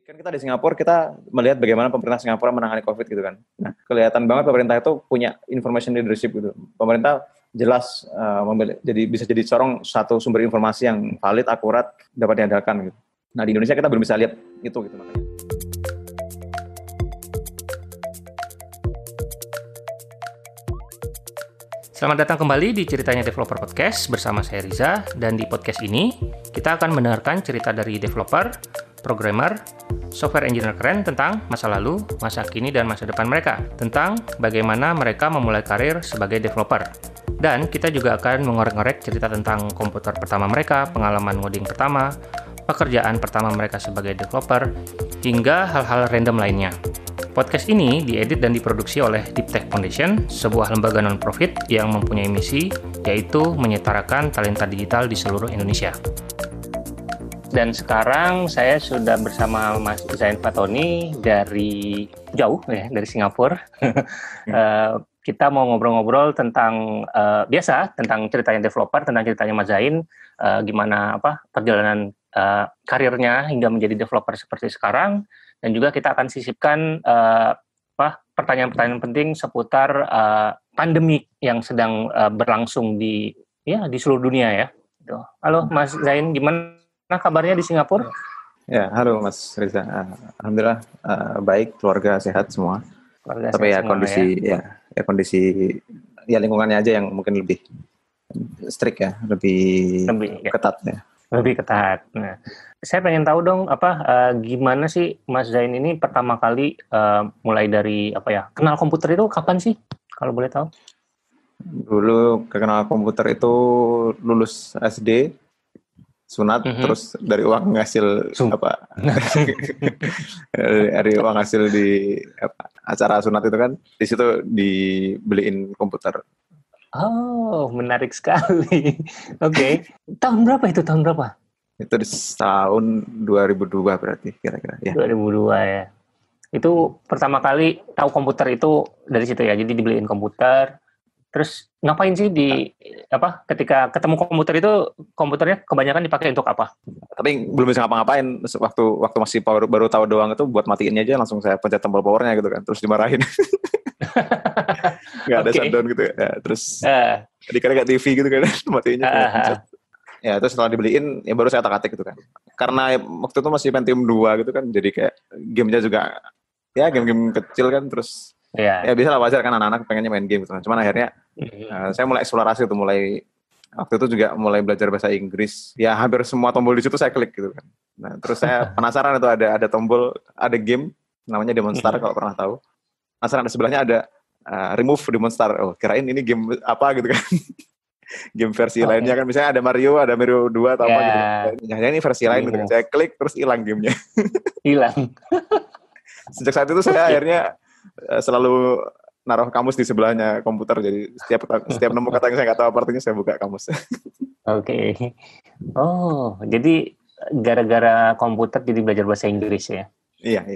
Kan kita di Singapura, kita melihat bagaimana pemerintah Singapura menangani COVID gitu kan. Nah, kelihatan banget pemerintah itu punya information leadership gitu. Pemerintah jelas bisa jadi satu sumber informasi yang valid, akurat, dapat diandalkan gitu. Nah, di Indonesia kita belum bisa lihat itu gitu makanya. Selamat datang kembali di Ceritanya Developer Podcast bersama saya Riza, dan di podcast ini kita akan mendengarkan cerita dari developer, programmer, software engineer keren tentang masa lalu, masa kini, dan masa depan mereka, tentang bagaimana mereka memulai karir sebagai developer. Dan kita juga akan mengorek-ngorek cerita tentang komputer pertama mereka, pengalaman ngoding pertama, pekerjaan pertama mereka sebagai developer, hingga hal-hal random lainnya. Podcast ini diedit dan diproduksi oleh Deep Tech Foundation, sebuah lembaga non-profit yang mempunyai misi, yaitu menyetarakan talenta digital di seluruh Indonesia. Dan sekarang saya sudah bersama Mas Zain Fatoni dari jauh, dari Singapura. Kita mau ngobrol-ngobrol tentang tentang ceritanya developer, tentang ceritanya Mas Zain, gimana perjalanan karirnya hingga menjadi developer seperti sekarang. Dan juga kita akan sisipkan pertanyaan-pertanyaan penting seputar pandemi yang sedang berlangsung di seluruh dunia ya. Halo Mas Zain, gimana kabarnya di Singapura? Ya, halo Mas Riza. Alhamdulillah baik, keluarga sehat semua. Tapi ya kondisi lingkungannya aja yang mungkin lebih strict ya, lebih ketat ya. Lebih ketat. Nah, saya pengen tahu dong gimana sih Mas Zain ini pertama kali mulai dari kenal komputer itu kapan sih, kalau boleh tahu? Dulu kenal komputer itu lulus SD, sunat, terus dari uang hasil dari uang hasil di acara sunat itu kan, di situ dibeliin komputer. Oh, menarik sekali. Oke. Tahun berapa itu? Itu di tahun 2002 berarti kira-kira ya. 2002 ya. Itu pertama kali tahu komputer itu dari situ ya. Jadi dibeliin komputer. Terus ngapain sih ketika ketemu komputer itu, komputernya kebanyakan dipakai untuk apa? Tapi belum bisa ngapa-ngapain. Waktu masih baru tahu doang itu, buat matiin aja langsung saya pencet tombol powernya gitu kan. Terus dimarahin. Nggak ada shutdown gitu ya. Terus dikira kayak TV gitu kan, matiinnya pencet. Ya, terus setelah dibeliin, ya baru saya otak-atik gitu kan. Karena waktu itu masih Pentium 2 gitu kan, jadi kayak gamenya juga, ya game-game kecil kan, terus ya bisa lah, wajar kan anak-anak pengennya main game gitu kan. Cuman akhirnya saya mulai eksplorasi tuh, waktu itu juga mulai belajar bahasa Inggris. Ya hampir semua tombol di situ saya klik gitu kan. Nah, terus saya penasaran itu ada tombol, ada game, namanya Demon Star kalau pernah tahu. Penasaran, sebelahnya ada remove Demon Star. Oh, kirain ini game apa gitu kan. Game versi lainnya kan, misalnya ada Mario 2 atau apa gitu. Nah, ini versi lain gitu kan. Saya klik terus hilang gamenya. Hilang. Sejak saat itu saya akhirnya selalu naruh kamus di sebelahnya komputer. Jadi setiap nemu kata yang saya nggak tahu apa artinya, saya buka kamus. Oke. Oh, jadi gara-gara komputer jadi belajar bahasa Inggris ya? Iya.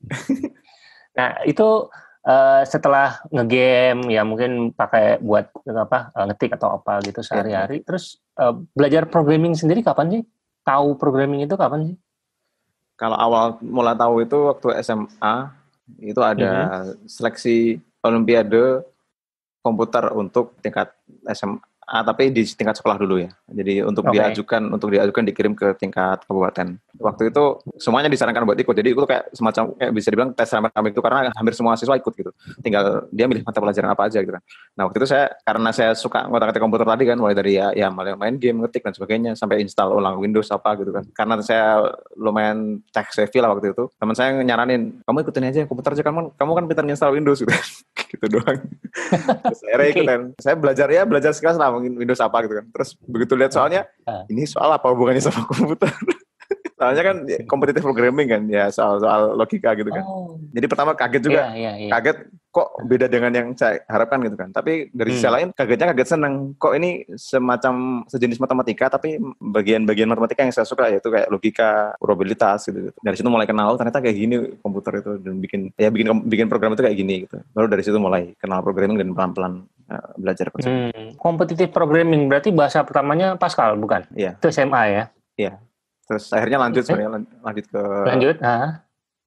Nah, itu setelah ngegame ya mungkin pakai buat ngetik atau apa gitu sehari-hari. Terus belajar programming sendiri kapan sih? Tahu programming itu kapan sih? Kalau awal mulai tahu itu waktu SMA, itu ada seleksi olimpiade komputer untuk tingkat SMA, tapi di tingkat sekolah dulu ya. Jadi untuk diajukan dikirim ke tingkat kabupaten. Waktu itu semuanya disarankan buat ikut. Jadi itu kayak semacam bisa dibilang tes rame-rame itu, karena hampir semua siswa ikut gitu. Tinggal dia milih mata pelajaran apa aja gitu kan. Nah, waktu itu karena saya suka ngotak-ngatik komputer tadi kan, mulai dari mulai main game, ngetik dan sebagainya, sampai install ulang Windows apa gitu kan. Karena saya lumayan tech savvy lah waktu itu. Teman saya nyaranin, kamu ikutin aja komputer aja, kamu kan pintar install Windows gitu. Gitu doang. Terus akhirnya ikutan. Saya belajar sekelas lah, mungkin Windows apa gitu kan. Terus begitu lihat soalnya, ini soal apa hubungannya sama komputer? Soalnya kan competitive programming kan, ya soal logika gitu kan. Jadi pertama kaget juga, kaget kok beda dengan yang saya harapkan gitu kan. Tapi dari sisi lain kaget senang, kok ini semacam sejenis matematika, tapi bagian-bagian matematika yang saya suka, yaitu kayak logika, probabilitas gitu. Dari situ mulai kenal, ternyata kayak gini komputer itu, dan bikin program itu kayak gini gitu. Baru dari situ mulai kenal programming dan pelan-pelan belajar konsep. Competitive programming berarti bahasa pertamanya Pascal bukan? Iya. Itu SMA ya? Iya. Terus akhirnya lanjut ke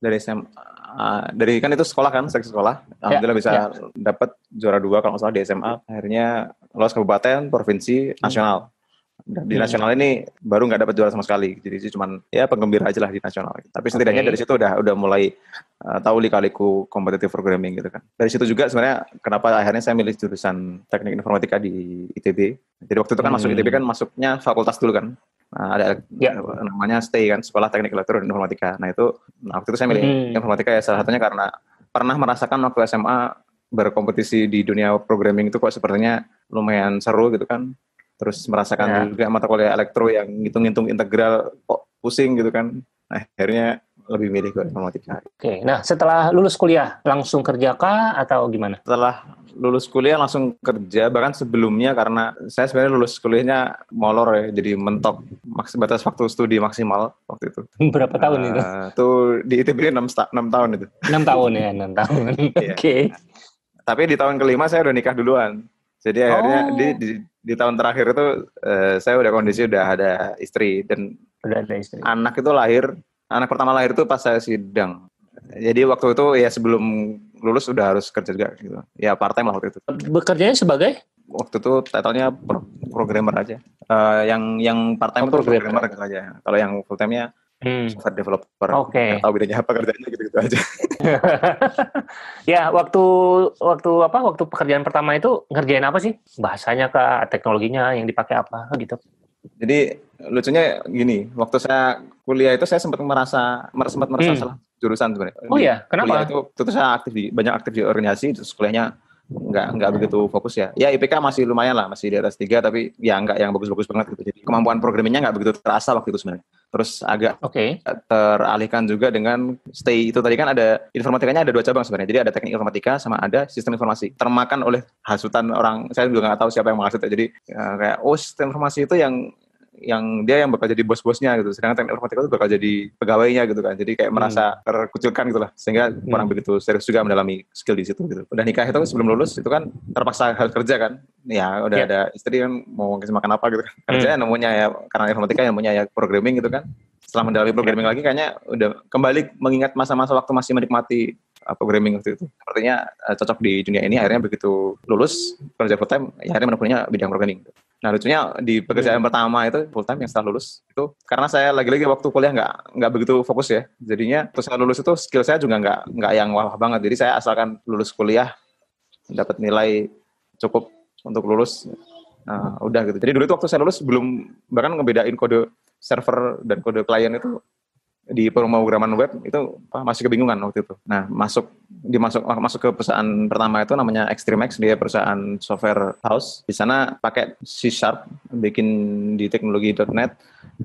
Dari SMA, dari kan itu sekolah kan, seleksi sekolah. Alhamdulillah bisa dapat juara 2 kalau nggak salah di SMA. Akhirnya lolos kabupaten, provinsi, nasional. Dan di nasional ini baru nggak dapat juara sama sekali. Jadi itu cuman ya penggembira aja lah di nasional. Tapi setidaknya dari situ udah mulai tahu lika-liku competitive programming gitu kan. Dari situ juga sebenarnya kenapa akhirnya saya milih jurusan teknik informatika di ITB. Jadi waktu itu kan masuk ITB kan masuknya fakultas dulu kan. Nah, ada namanya STEI kan, Sekolah Teknik Elektro dan Informatika. Nah waktu itu saya milih informatika ya salah satunya karena pernah merasakan waktu SMA berkompetisi di dunia programming itu kok sepertinya lumayan seru gitu kan. Terus merasakan juga mata kuliah elektro yang ngitung-ngitung integral kok pusing gitu kan. Nah, akhirnya lebih milih ke informatika. Oke, nah setelah lulus kuliah langsung kerja kah atau gimana? Setelah lulus kuliah langsung kerja, bahkan sebelumnya karena saya sebenarnya lulus kuliahnya molor ya, jadi mentok batas waktu studi maksimal waktu itu. Berapa tahun itu? Itu di ITB 6 tahun itu. 6 tahun ya, 6 tahun. Oke. Tapi di tahun kelima saya udah nikah duluan. Jadi akhirnya di tahun terakhir itu saya udah kondisi udah ada istri dan udah ada istri. Anak pertama lahir itu pas saya sidang. Jadi waktu itu ya sebelum lulus udah harus kerja juga gitu. Ya part time lah waktu itu. Bekerjanya sebagai? Waktu itu title-nya programmer aja. Yang part time itu programmer aja. Kalau yang full time-nya software developer. Oke. Tahu bedanya apa kerjanya gitu-gitu aja. Ya, waktu pekerjaan pertama itu ngerjain apa sih? Bahasanya kah, teknologinya yang dipakai apa gitu. Jadi lucunya gini, waktu saya kuliah itu saya sempat merasa salah jurusan sebenarnya. Oh iya, kenapa? Kuliah itu saya banyak aktif di organisasi, terus kuliahnya nggak begitu fokus ya. Ya IPK masih lumayan lah, masih di atas 3, tapi ya nggak yang bagus-bagus banget gitu. Jadi kemampuan programmingnya nggak begitu terasa waktu itu sebenarnya. Terus agak teralihkan juga dengan stay itu tadi kan ada informatikanya ada 2 cabang sebenarnya. Jadi ada teknik informatika sama ada sistem informasi. Termakan oleh hasutan orang, saya juga nggak tahu siapa yang menghasut ya. Jadi kayak sistem informasi itu yang dia yang bakal jadi bos-bosnya gitu, sedangkan teknik informatika itu bakal jadi pegawainya gitu kan, jadi kayak merasa terkucilkan gitu lah, sehingga kurang begitu serius juga mendalami skill di situ gitu. Udah nikah itu sebelum lulus itu kan terpaksa harus kerja kan, ya udah ada istri kan mau kasih makan apa gitu kan, kerjanya nemunya ya karena informatika nemunya ya programming gitu kan. Setelah mendalami programming lagi kayaknya udah kembali mengingat masa-masa waktu masih menikmati programming waktu itu. Sepertinya cocok di dunia ini, akhirnya begitu lulus kerja full time ya akhirnya menemunya bidang programming. Nah lucunya di pekerjaan pertama itu full time yang setelah lulus itu karena saya lagi-lagi waktu kuliah nggak begitu fokus ya, jadinya terus saya lulus itu skill saya juga nggak yang wah banget, jadi saya asalkan lulus kuliah dapat nilai cukup untuk lulus, udah gitu. Jadi dulu itu waktu saya lulus belum bahkan ngebedain kode server dan kode klien itu di pemrograman web itu masih kebingungan waktu itu. Nah masuk ke perusahaan pertama itu namanya Extremex, dia perusahaan software house. Di sana pakai C# bikin di teknologi .NET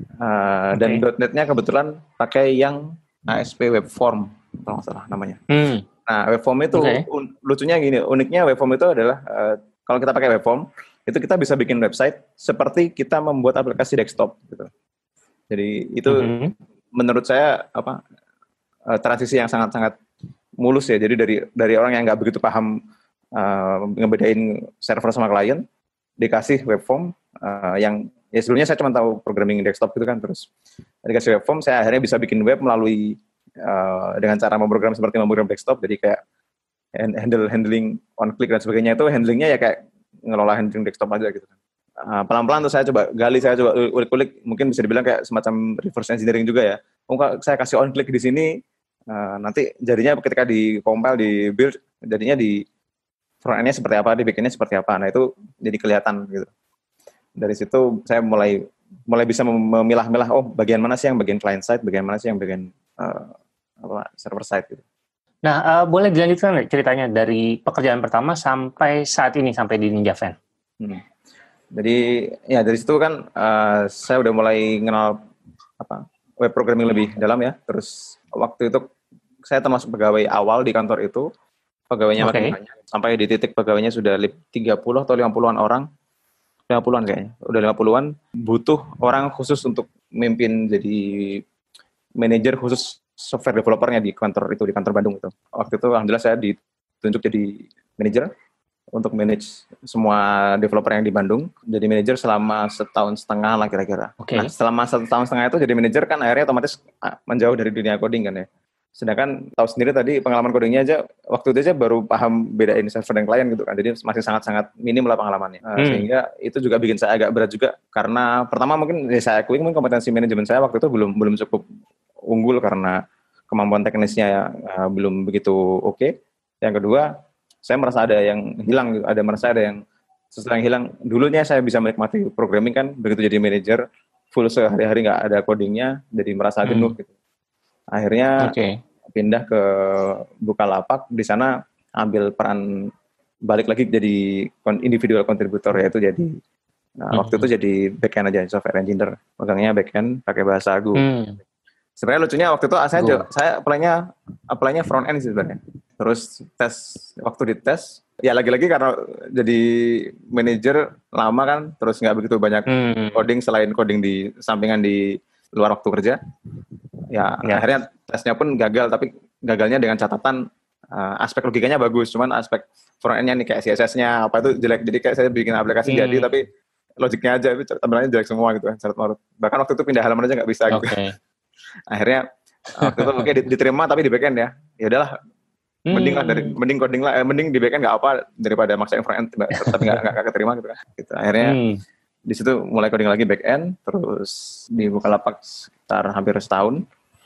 dan .NET-nya kebetulan pakai yang ASP Webform kalau nggak salah namanya. Nah Webform itu lucunya gini, uniknya Webform itu adalah kalau kita pakai Webform itu kita bisa bikin website seperti kita membuat aplikasi desktop gitu. Jadi itu menurut saya transisi yang sangat-sangat mulus ya. Jadi dari orang yang nggak begitu paham ngebedain server sama klien, dikasih webform yang ya sebelumnya saya cuma tahu programming desktop gitu kan, terus dikasih webform saya akhirnya bisa bikin web melalui dengan cara memprogram seperti memprogram desktop. Jadi kayak handling on click dan sebagainya itu handlingnya ya kayak ngelola handling desktop aja gitu kan. Pelan-pelan tuh saya coba ulik-ulik, mungkin bisa dibilang kayak semacam reverse engineering juga ya. Saya kasih on click di sini, nanti jadinya ketika di compile, di build, jadinya di front end-nya seperti apa, di back end-nya seperti apa. Nah itu jadi kelihatan gitu. Dari situ saya mulai bisa memilah-milah, bagian mana sih yang bagian client side, bagian mana sih yang bagian server side gitu. Nah, boleh dilanjutkan ceritanya dari pekerjaan pertama sampai saat ini, sampai di Ninjavan. Jadi ya dari situ kan saya udah mulai kenal web programming lebih dalam ya. Terus waktu itu saya termasuk pegawai awal di kantor itu. Pegawainya makin banyak. Sampai di titik pegawainya sudah 30 atau 50-an orang. 50-an kayaknya. Udah 50-an. Butuh orang khusus untuk memimpin jadi manajer khusus software developernya di kantor itu, di kantor Bandung itu. Waktu itu alhamdulillah saya ditunjuk jadi manajer untuk manage semua developer yang di Bandung. Jadi manajer selama 1,5 tahun lah kira-kira. Nah selama 1,5 tahun itu jadi manajer kan akhirnya otomatis menjauh dari dunia coding kan ya. Sedangkan tahu sendiri tadi pengalaman codingnya aja, waktu itu aja baru paham bedain server dan klien gitu kan. Jadi masih sangat-sangat minim lah pengalamannya. Sehingga itu juga bikin saya agak berat juga. Karena pertama mungkin saya akui mungkin kompetensi manajemen saya waktu itu belum cukup unggul karena kemampuan teknisnya belum begitu oke. Yang kedua, saya merasa ada yang hilang, merasa ada yang sesuatu yang hilang. Dulunya saya bisa menikmati programming kan, begitu jadi manajer full sehari-hari nggak ada codingnya, jadi merasa jenuh gitu. Akhirnya pindah ke Bukalapak, di sana ambil peran balik lagi jadi individual contributor, yaitu jadi waktu itu jadi backend aja, software engineer, pegangnya backend pakai bahasa Go. Sebenarnya lucunya waktu itu saya apply-nya front end sih sebenarnya. Terus waktu dites, ya lagi-lagi karena jadi manajer lama kan, terus nggak begitu banyak coding selain coding di sampingan di luar waktu kerja. Ya. Akhirnya tesnya pun gagal, tapi gagalnya dengan catatan aspek logikanya bagus, cuman aspek front end-nya nih kayak CSS-nya apa itu jelek. Jadi kayak saya bikin aplikasi jadi, tapi logiknya aja itu tampilannya jelek semua gitu kan, syarat marut. Bahkan waktu itu pindah halaman aja nggak bisa gitu. Akhirnya waktu itu diterima tapi di backend ya. Ya udahlah, mending di backend nggak apa daripada maksain front end tapi nggak keterima gitu kan. Gitu. Akhirnya di situ mulai coding lagi backend, terus di Bukalapak sekitar hampir setahun.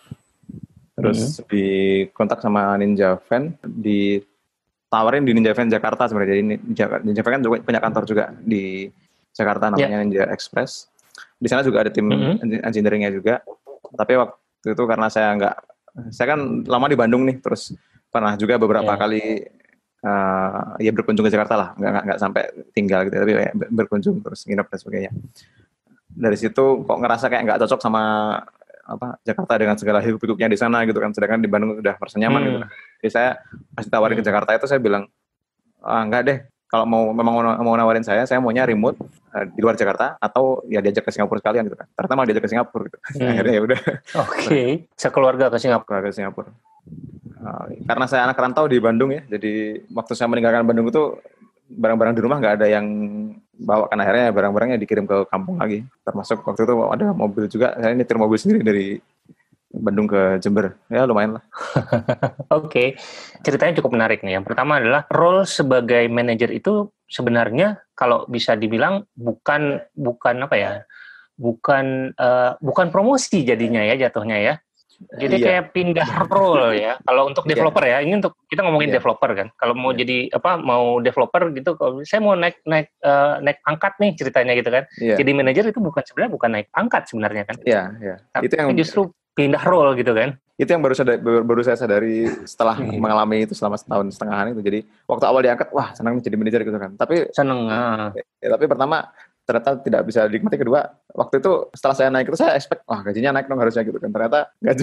Terus dikontak sama Ninja Van, ditawarin di Ninja Van Jakarta sebenarnya. Jadi Ninja Van kan juga punya kantor juga di Jakarta namanya Ninja Express. Di sana juga ada tim engineering-nya juga. Tapi waktu itu karena saya kan lama di Bandung nih, terus pernah juga beberapa kali berkunjung ke Jakarta lah, nggak sampai tinggal gitu, tapi berkunjung terus nginep dan sebagainya. Dari situ kok ngerasa kayak nggak cocok sama Jakarta dengan segala hiruk-pikuknya di sana gitu kan, sedangkan di Bandung udah merasa nyaman gitu kan. Jadi saya pas ditawarin ke Jakarta itu saya bilang enggak deh, kalau mau nawarin saya maunya remote di luar Jakarta atau ya diajak ke Singapura sekalian gitu kan. Ternyata malah diajak ke Singapura gitu. Akhirnya ya udah. Sekeluarga ke Singapura. Karena saya anak rantau di Bandung ya, jadi waktu saya meninggalkan Bandung itu barang-barang di rumah nggak ada yang bawa, kan akhirnya barang-barangnya dikirim ke kampung lagi. Termasuk waktu itu ada mobil juga, saya nyetir mobil sendiri dari Bandung ke Jember, ya lumayan lah. Oke. Ceritanya cukup menarik nih. Yang pertama adalah role sebagai manajer itu sebenarnya kalau bisa dibilang bukan promosi jadinya ya jatuhnya ya. Jadi kayak pindah role ya. Kalau untuk developer ya, ini untuk kita ngomongin developer kan. Kalau mau jadi mau developer gitu, kalau saya mau naik pangkat nih ceritanya gitu kan. Jadi manajer itu sebenarnya bukan naik pangkat sebenarnya kan. Tapi itu yang justru pindah role gitu kan. Itu yang baru saya sadari setelah mengalami itu selama setahun setengahan itu. Jadi waktu awal diangkat, wah senang jadi manajer gitu kan. Tapi tapi pertama ternyata tidak bisa dinikmati. Kedua, waktu itu setelah saya naik itu saya expect, wah gajinya naik dong harusnya gitu kan. Ternyata nggak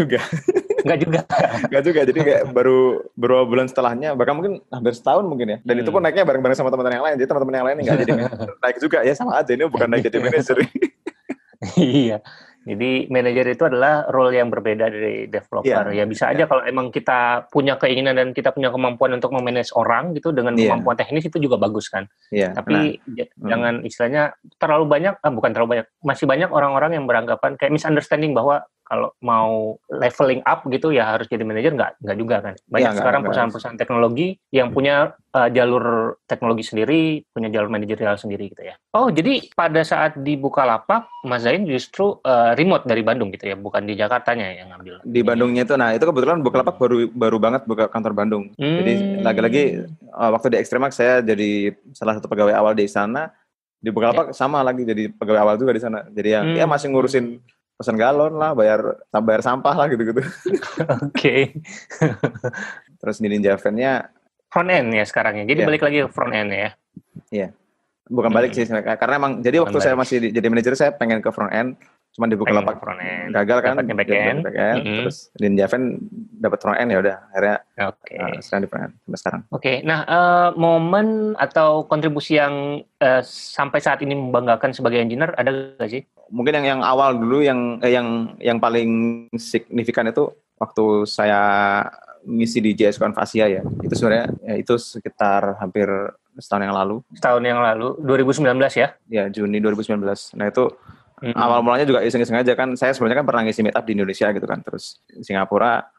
juga. Jadi kayak baru beberapa bulan setelahnya, bahkan mungkin hampir setahun mungkin ya. Dan itu pun naiknya bareng-bareng sama teman-teman yang lain. Jadi teman-teman yang lain nggak jadi naik juga ya, sama aja. Ini bukan naik jadi manajer. Iya. Jadi manajer itu adalah role yang berbeda dari developer. Ya bisa aja kalau emang kita punya keinginan dan kita punya kemampuan untuk memanage orang gitu dengan kemampuan teknis itu juga bagus kan. Tapi jangan istilahnya masih banyak orang-orang yang beranggapan kayak misunderstanding bahwa kalau mau leveling up gitu ya harus jadi manajer, nggak juga kan. Banyak sekarang perusahaan-perusahaan teknologi yang punya jalur teknologi sendiri, punya jalur manajerial sendiri gitu ya. Oh, jadi pada saat di Bukalapak, Mas Zain justru remote dari Bandung gitu ya, bukan di Jakartanya yang ngambil. Di Bandungnya itu, itu kebetulan Bukalapak baru banget buka kantor Bandung. Jadi lagi-lagi waktu di Extremax saya jadi salah satu pegawai awal di sana. Di Bukalapak sama lagi jadi pegawai awal juga di sana. Jadi ya masih ngurusin pesan galon lah, bayar sampah lah gitu-gitu. Oke. Terus di Ninja Van-nya front end ya sekarang ya. Jadi balik lagi ke front end ya. Iya. Bukan balik sih, karena emang jadi waktu saya masih jadi manajer saya pengen ke front end, cuman di Bukalapak gagal kan, back-end. Terus di Ninja Van dapat front end, ya udah akhirnya sekarang di front end sampai sekarang. Oke. Nah, momen atau kontribusi yang sampai saat ini membanggakan sebagai engineer ada nggak sih? Mungkin yang awal dulu yang paling signifikan itu waktu saya ngisi di JSConf Asia ya. Itu sebenarnya itu sekitar hampir setahun yang lalu. Setahun yang lalu, 2019 ya? Ya, Juni 2019. Nah itu awal mulanya juga iseng-iseng aja kan. Saya sebenarnya kan pernah ngisi meetup di Indonesia gitu kan. Terus Singapura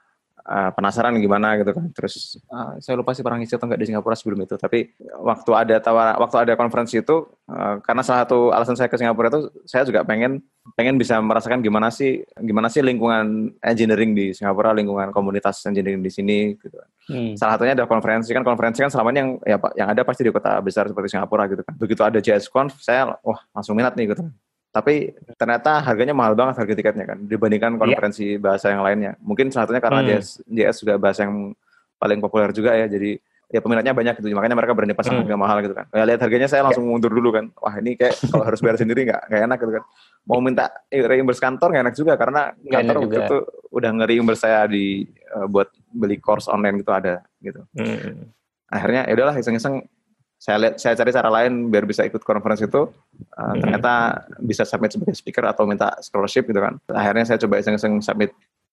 penasaran gimana gitu kan. Terus saya lupa sih pernah ngisi atau enggak di Singapura sebelum itu. Tapi waktu ada konferensi itu, karena salah satu alasan saya ke Singapura itu saya juga pengen bisa merasakan gimana sih lingkungan engineering di Singapura, lingkungan komunitas engineering di sini gitu. Salah satunya ada konferensi kan selama ini yang ada pasti di kota besar seperti Singapura gitu kan. Begitu ada JSConf saya langsung minat nih gitu. Tapi ternyata harganya mahal banget harga tiketnya kan dibandingkan konferensi bahasa yang lainnya. Mungkin salah satunya karena JS juga bahasa yang paling populer juga ya. Jadi ya peminatnya banyak gitu. Makanya mereka berani pasang harga mahal gitu kan. Lihat harganya saya langsung mundur dulu kan. Wah ini kayak kalau harus bayar sendiri nggak enak gitu kan. Mau minta reimburse kantor nggak enak juga karena kantor waktu itu udah nge-reimburse saya buat beli course online gitu ada gitu. Akhirnya ya udahlah iseng-iseng saya cari cara lain biar bisa ikut konferensi itu. Ternyata bisa submit sebagai speaker atau minta scholarship gitu kan. Akhirnya saya coba iseng-iseng submit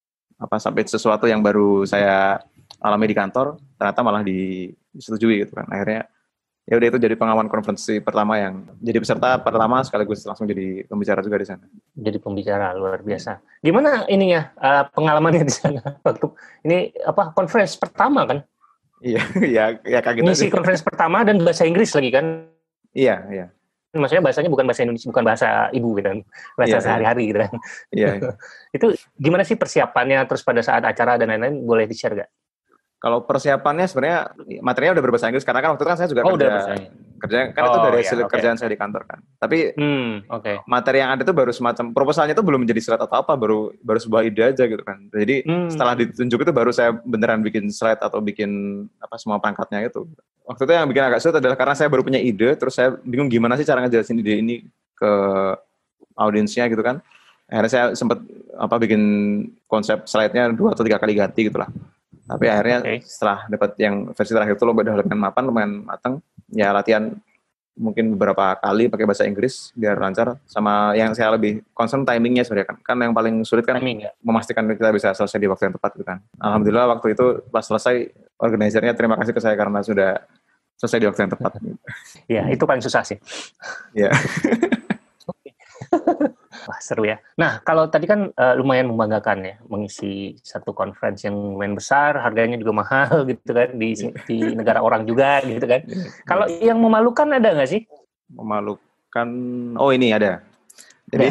sesuatu yang baru saya alami di kantor, ternyata malah disetujui gitu kan. Akhirnya ya udah itu jadi pengawan konferensi pertama yang jadi peserta pertama sekaligus langsung jadi pembicara juga di sana. Jadi pembicara luar biasa. Gimana ininya pengalamannya di sana waktu ini konferensi pertama kan? Iya, kaget. Ngisi konferensi pertama dan bahasa Inggris lagi kan? Iya. Maksudnya bahasanya bukan bahasa Indonesia, bukan bahasa ibu gitu kan, bahasa sehari-hari gitu kan. Iya. Itu gimana sih persiapannya, terus pada saat acara dan lain-lain, boleh di-share gak? Kalau persiapannya sebenarnya materinya udah berbahasa Inggris, karena kan waktu itu kan saya juga kerja kan itu dari hasil kerjaan saya di kantor kan. Tapi materi yang ada itu baru semacam proposalnya itu belum menjadi slide atau apa, baru sebuah ide aja gitu kan. Jadi setelah ditunjuk itu baru saya beneran bikin slide atau bikin semua perangkatnya itu. Waktu itu yang bikin agak sulit adalah karena saya baru punya ide, terus saya bingung gimana sih cara ngejelasin ide ini ke audiensnya gitu kan. Akhirnya saya sempat bikin konsep slide-nya 2 atau 3 kali ganti gitu lah. Tapi akhirnya setelah dapat yang versi terakhir itu udah lumayan matang. Ya latihan mungkin beberapa kali pakai bahasa Inggris biar lancar. Sama yang saya lebih concern timingnya sebenarnya kan. Kan yang paling sulit kan memastikan kita bisa selesai di waktu yang tepat gitu kan. Alhamdulillah waktu itu pas selesai organizernya terima kasih ke saya karena sudah selesai di waktu yang tepat. Ya itu paling susah sih. Iya. Wah seru ya. Nah kalau tadi kan lumayan membanggakan ya mengisi satu conference yang lumayan besar, harganya juga mahal gitu kan di negara orang juga gitu kan. Kalau yang memalukan ada nggak sih? Memalukan, ini ada. Jadi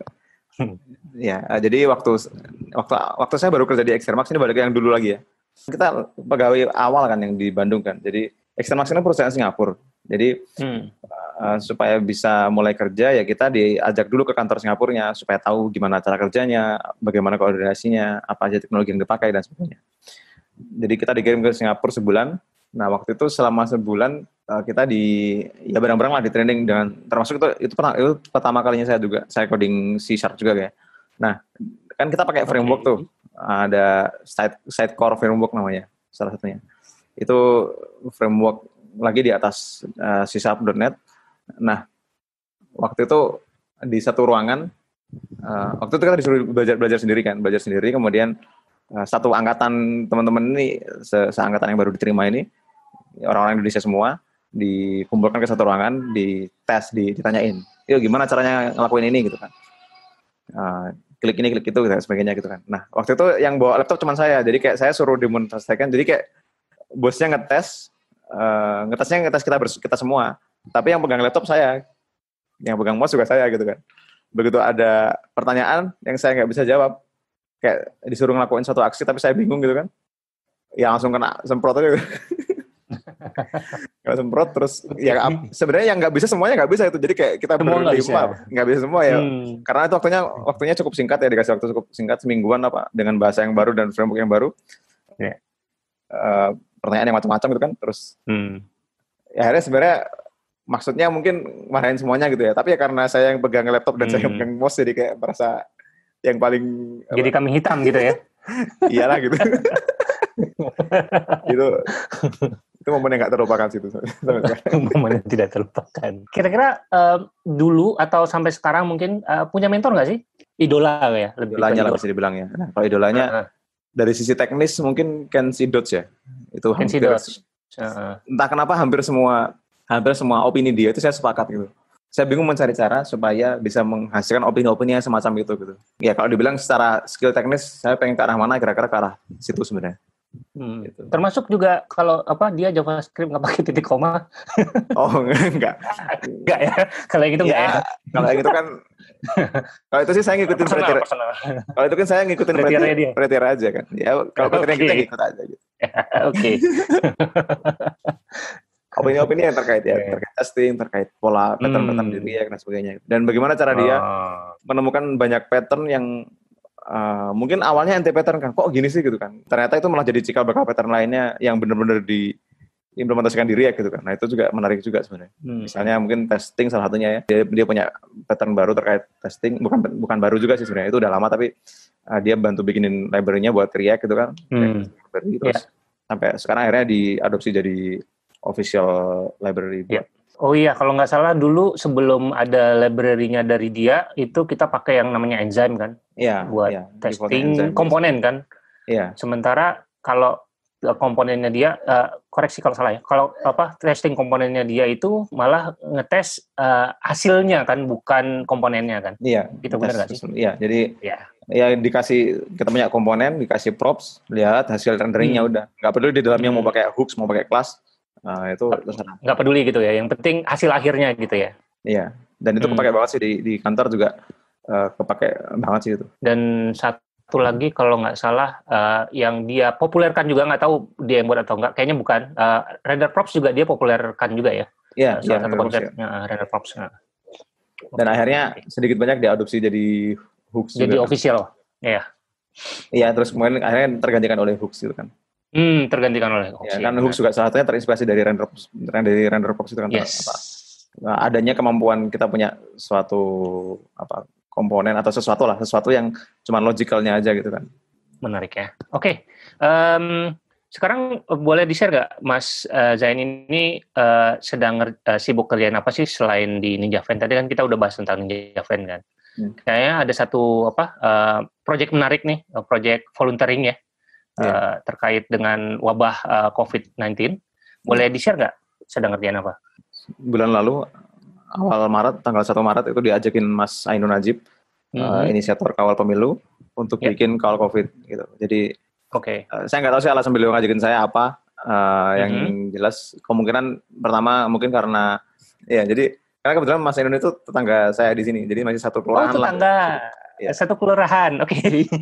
jadi waktu saya baru kerja di Extermax ini balik yang dulu lagi ya. Kita pegawai awal kan yang di Bandung kan. Jadi Extermax ini perusahaan Singapura. Jadi supaya bisa mulai kerja ya kita diajak dulu ke kantor Singapurnya supaya tahu gimana cara kerjanya, bagaimana koordinasinya, apa aja teknologi yang dipakai dan sebagainya. Jadi kita dikirim ke Singapura sebulan. Nah waktu itu selama sebulan kita bareng-bareng lah di training dengan termasuk itu pertama kalinya saya coding C# juga kayak. Nah kan kita pakai framework tuh, ada side core framework namanya salah satunya. Itu framework lagi di atas C#.net. Nah, waktu itu di satu ruangan, waktu itu kita disuruh belajar sendiri, kemudian satu angkatan teman-teman ini, seangkatan yang baru diterima ini, orang-orang Indonesia semua, dikumpulkan ke satu ruangan, dites, ditanyain, yuk gimana caranya ngelakuin ini gitu kan. Klik ini, klik itu, dan sebagainya gitu kan. Nah, waktu itu yang bawa laptop cuma saya, jadi kayak saya suruh demonstrasikan, jadi kayak bosnya ngetesnya kita semua, tapi yang pegang laptop saya, yang pegang mouse juga saya gitu kan. Begitu ada pertanyaan yang saya nggak bisa jawab, kayak disuruh ngelakuin suatu aksi tapi saya bingung gitu kan, ya langsung kena semprot aja. Kena semprot terus ya sebenarnya yang nggak bisa semuanya nggak bisa itu, jadi kayak kita nggak bisa semua ya, karena itu waktunya cukup singkat ya, dikasih waktu cukup singkat semingguan dengan bahasa yang baru dan framework yang baru. Pertanyaan yang macam-macam gitu kan, terus ya akhirnya sebenarnya maksudnya mungkin marahin semuanya gitu ya, tapi ya karena saya yang pegang laptop dan saya yang pegang mouse jadi kayak merasa yang paling jadi kambing hitam gitu ya. Iyalah gitu. Itu momen yang nggak terlupakan sih itu. Momen yang tidak terlupakan. Kira-kira dulu atau sampai sekarang mungkin punya mentor nggak sih? Idola ya? Idolanya lah bisa dibilang ya. Nah, kalau idolanya dari sisi teknis mungkin Kenzie Dodge ya. Itu hampir, entah kenapa hampir semua opini dia itu saya sepakat gitu. saya bingung mencari cara supaya bisa menghasilkan opini-opini yang semacam itu gitu. Ya kalau dibilang secara skill teknis, saya pengen ke arah mana, kira-kira ke arah situ sebenarnya. Gitu. Termasuk juga kalau dia JavaScript nggak pakai titik koma. Oh enggak. Enggak ya, kalau yang itu enggak ya. Kalau yang itu kan, kalau itu sih saya ngikutin personal. Kalau itu kan saya ngikutin kriteria aja kan. Ya kalau kriteria kita ngikut aja gitu. Oke. Opini-opini yang terkait testing, terkait pola pattern-pattern di React dan sebagainya. Dan bagaimana cara dia menemukan banyak pattern yang mungkin awalnya anti pattern kan, kok gini sih gitu kan. Ternyata itu malah jadi cikal bakal pattern lainnya yang benar-benar diimplementasikan di React gitu kan. Nah itu juga menarik juga sebenarnya. Misalnya mungkin testing salah satunya ya, dia punya pattern baru terkait testing, bukan baru juga sih sebenarnya, itu udah lama tapi dia bantu bikinin library-nya buat React gitu kan. Library, terus sampai sekarang akhirnya diadopsi jadi official library buat. Oh iya, kalau nggak salah dulu sebelum ada library-nya dari dia, itu kita pakai yang namanya Enzyme kan? Iya. Buat testing komponen kan? Iya. Sementara kalau komponennya dia, koreksi kalau salah ya, kalau testing komponennya dia itu malah ngetes hasilnya kan, bukan komponennya kan? Iya. Itu benar nggak sih? Iya, jadi ya dikasih, kita punya komponen, dikasih props, lihat hasil renderingnya udah. Nggak peduli di dalamnya mau pakai hooks, mau pakai class. Nah, itu nggak peduli gitu ya, yang penting hasil akhirnya gitu ya. Iya, dan itu kepake banget sih di kantor juga, kepake banget sih itu. Dan satu lagi kalau nggak salah yang dia populerkan juga, nggak tahu dia yang buat atau nggak, kayaknya bukan, render props juga dia populerkan juga ya. Iya, salah satu konsepnya render props. Dan akhirnya sedikit banyak diadopsi jadi hooks jadi juga, official, ya. Iya, terus kemudian akhirnya tergantikan oleh hooks gitu kan. Tergantikan oleh hooks. Ya, kan hooks juga salah satunya terinspirasi dari render props itu kan. Adanya kemampuan kita punya suatu komponen atau sesuatu yang cuma logicalnya aja gitu kan. Menarik ya. Oke. Sekarang boleh di-share nggak, Mas Zain ini sedang sibuk kerjaan apa sih selain di Ninjavan? Tadi kan kita udah bahas tentang Ninjavan kan. Kayaknya ada satu project menarik nih, project volunteering ya. Terkait dengan wabah COVID-19. Boleh di-share nggak sedang kerjaan apa? Bulan lalu, awal Maret, tanggal 1 Maret itu diajakin Mas Ainun Najib, inisiator kawal pemilu, untuk bikin kawal COVID gitu. Jadi, saya nggak tahu sih alasan beliau ngajakin saya apa, yang jelas kemungkinan pertama mungkin karena, karena kebetulan Mas Ainun itu tetangga saya di sini, jadi masih satu kelurahan lah. Oh, tetangga. Satu kelurahan, oke.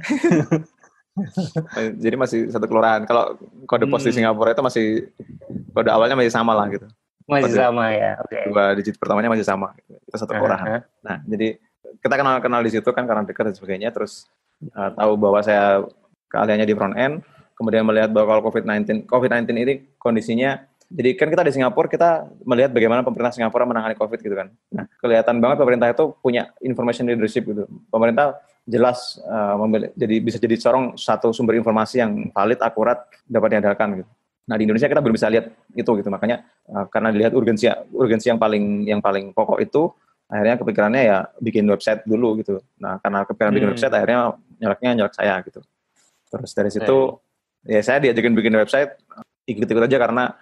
Jadi masih satu kelurahan. Kalau kode pos di Singapura itu kode awalnya masih sama lah gitu. Masih sama ya. Dua digit pertamanya masih sama. Itu satu kelurahan. Nah, jadi kita kenal di situ kan karena dekat dan sebagainya. Terus tahu bahwa saya keahliannya di front end. Kemudian melihat bahwa kalau COVID-19 ini kondisinya, jadi kan kita di Singapura, kita melihat bagaimana pemerintah Singapura menangani COVID gitu kan. Nah, kelihatan banget pemerintah itu punya information leadership gitu. Pemerintah jelas jadi bisa jadi satu sumber informasi yang valid, akurat, dapat diandalkan gitu. Nah di Indonesia kita belum bisa lihat itu gitu, makanya karena dilihat urgensi yang paling pokok itu, akhirnya kepikirannya ya bikin website dulu gitu. Nah karena kepikiran bikin website, akhirnya nyalek saya gitu. Terus dari situ ya saya diajakin bikin website, ikut-ikut aja karena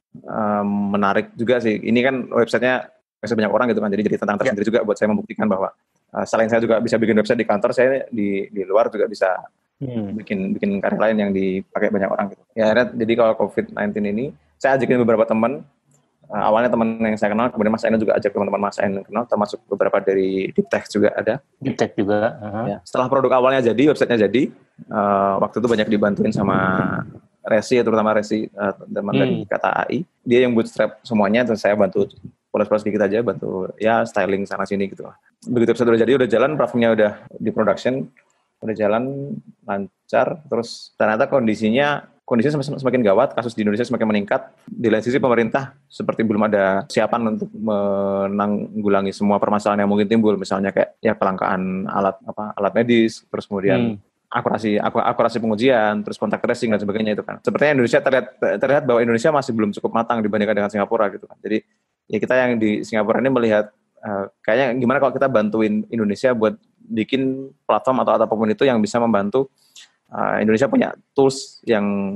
menarik juga sih. Ini kan websitenya masih banyak orang gitu kan, jadi tentang tersendiri juga buat saya membuktikan bahwa selain saya juga bisa bikin website di kantor, saya di luar juga bisa bikin karya lain yang dipakai banyak orang gitu. Ya akhirnya jadi kalau COVID-19 ini saya ajakin beberapa teman, awalnya teman yang saya kenal, kemudian Mas Ainun juga ajak teman-teman Mas Ainun kenal, termasuk beberapa dari Deep Tech juga ada. Deep Tech juga. Ya, setelah produk awalnya jadi, websitenya jadi, waktu itu banyak dibantuin sama Resi, terutama Resi, teman dari Kata AI. Dia yang bootstrap semuanya, dan saya bantu polos-polos dikit aja, bantu ya styling sana sini gitu lah. Begitu website udah jadi, udah jalan, platformnya udah di production, udah jalan lancar, terus ternyata kondisinya semakin gawat, kasus di Indonesia semakin meningkat. Di lain sisi pemerintah seperti belum ada siapan untuk menanggulangi semua permasalahan yang mungkin timbul, misalnya kayak ya kelangkaan alat medis, terus kemudian akurasi pengujian, terus kontak tracing dan sebagainya itu kan. Sepertinya Indonesia terlihat bahwa Indonesia masih belum cukup matang dibandingkan dengan Singapura gitu kan. Jadi ya kita yang di Singapura ini melihat kayaknya gimana kalau kita bantuin Indonesia buat bikin platform atau apapun itu yang bisa membantu Indonesia punya tools yang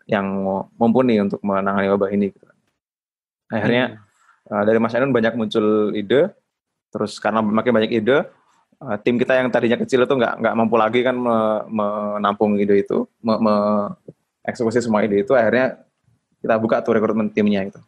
mumpuni untuk menangani wabah ini gitu. Akhirnya dari Mas Ainun banyak muncul ide, Terus karena makin banyak ide, tim kita yang tadinya kecil itu nggak mampu lagi kan menampung ide itu, eksekusi semua ide itu, akhirnya kita buka tuh rekrutmen timnya gitu.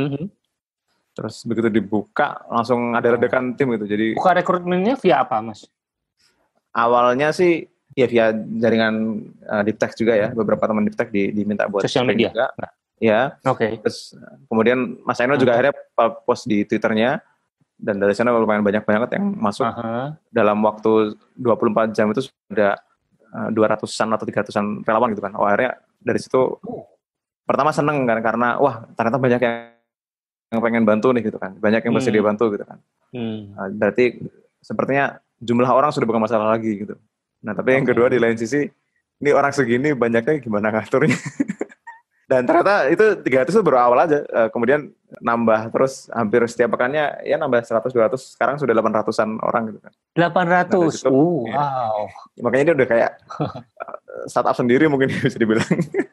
Terus begitu dibuka langsung ada ledakan tim gitu. Jadi buka rekrutmennya via apa, Mas? Awalnya sih ya via jaringan Diptek juga ya, beberapa teman Diptek diminta buat sosial media juga. Ya. Oke. Terus kemudian Mas Aino juga akhirnya post di Twitternya, dan dari sana lumayan banyak banget yang masuk. Dalam waktu 24 jam itu sudah 200-an atau 300-an relawan gitu kan. Akhirnya dari situ pertama seneng kan, karena wah ternyata banyak yang pengen bantu nih gitu kan, banyak yang bersedia bantu gitu kan. Berarti sepertinya jumlah orang sudah bukan masalah lagi gitu. Nah tapi yang kedua di lain sisi, ini orang segini banyaknya gimana ngaturnya. Dan ternyata itu 300 itu baru awal aja, kemudian nambah terus hampir setiap pekannya ya nambah 100-200, sekarang sudah 800-an orang gitu kan. 800, situ, wow. Ya, makanya ini udah kayak startup sendiri mungkin bisa dibilang.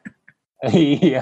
Iya.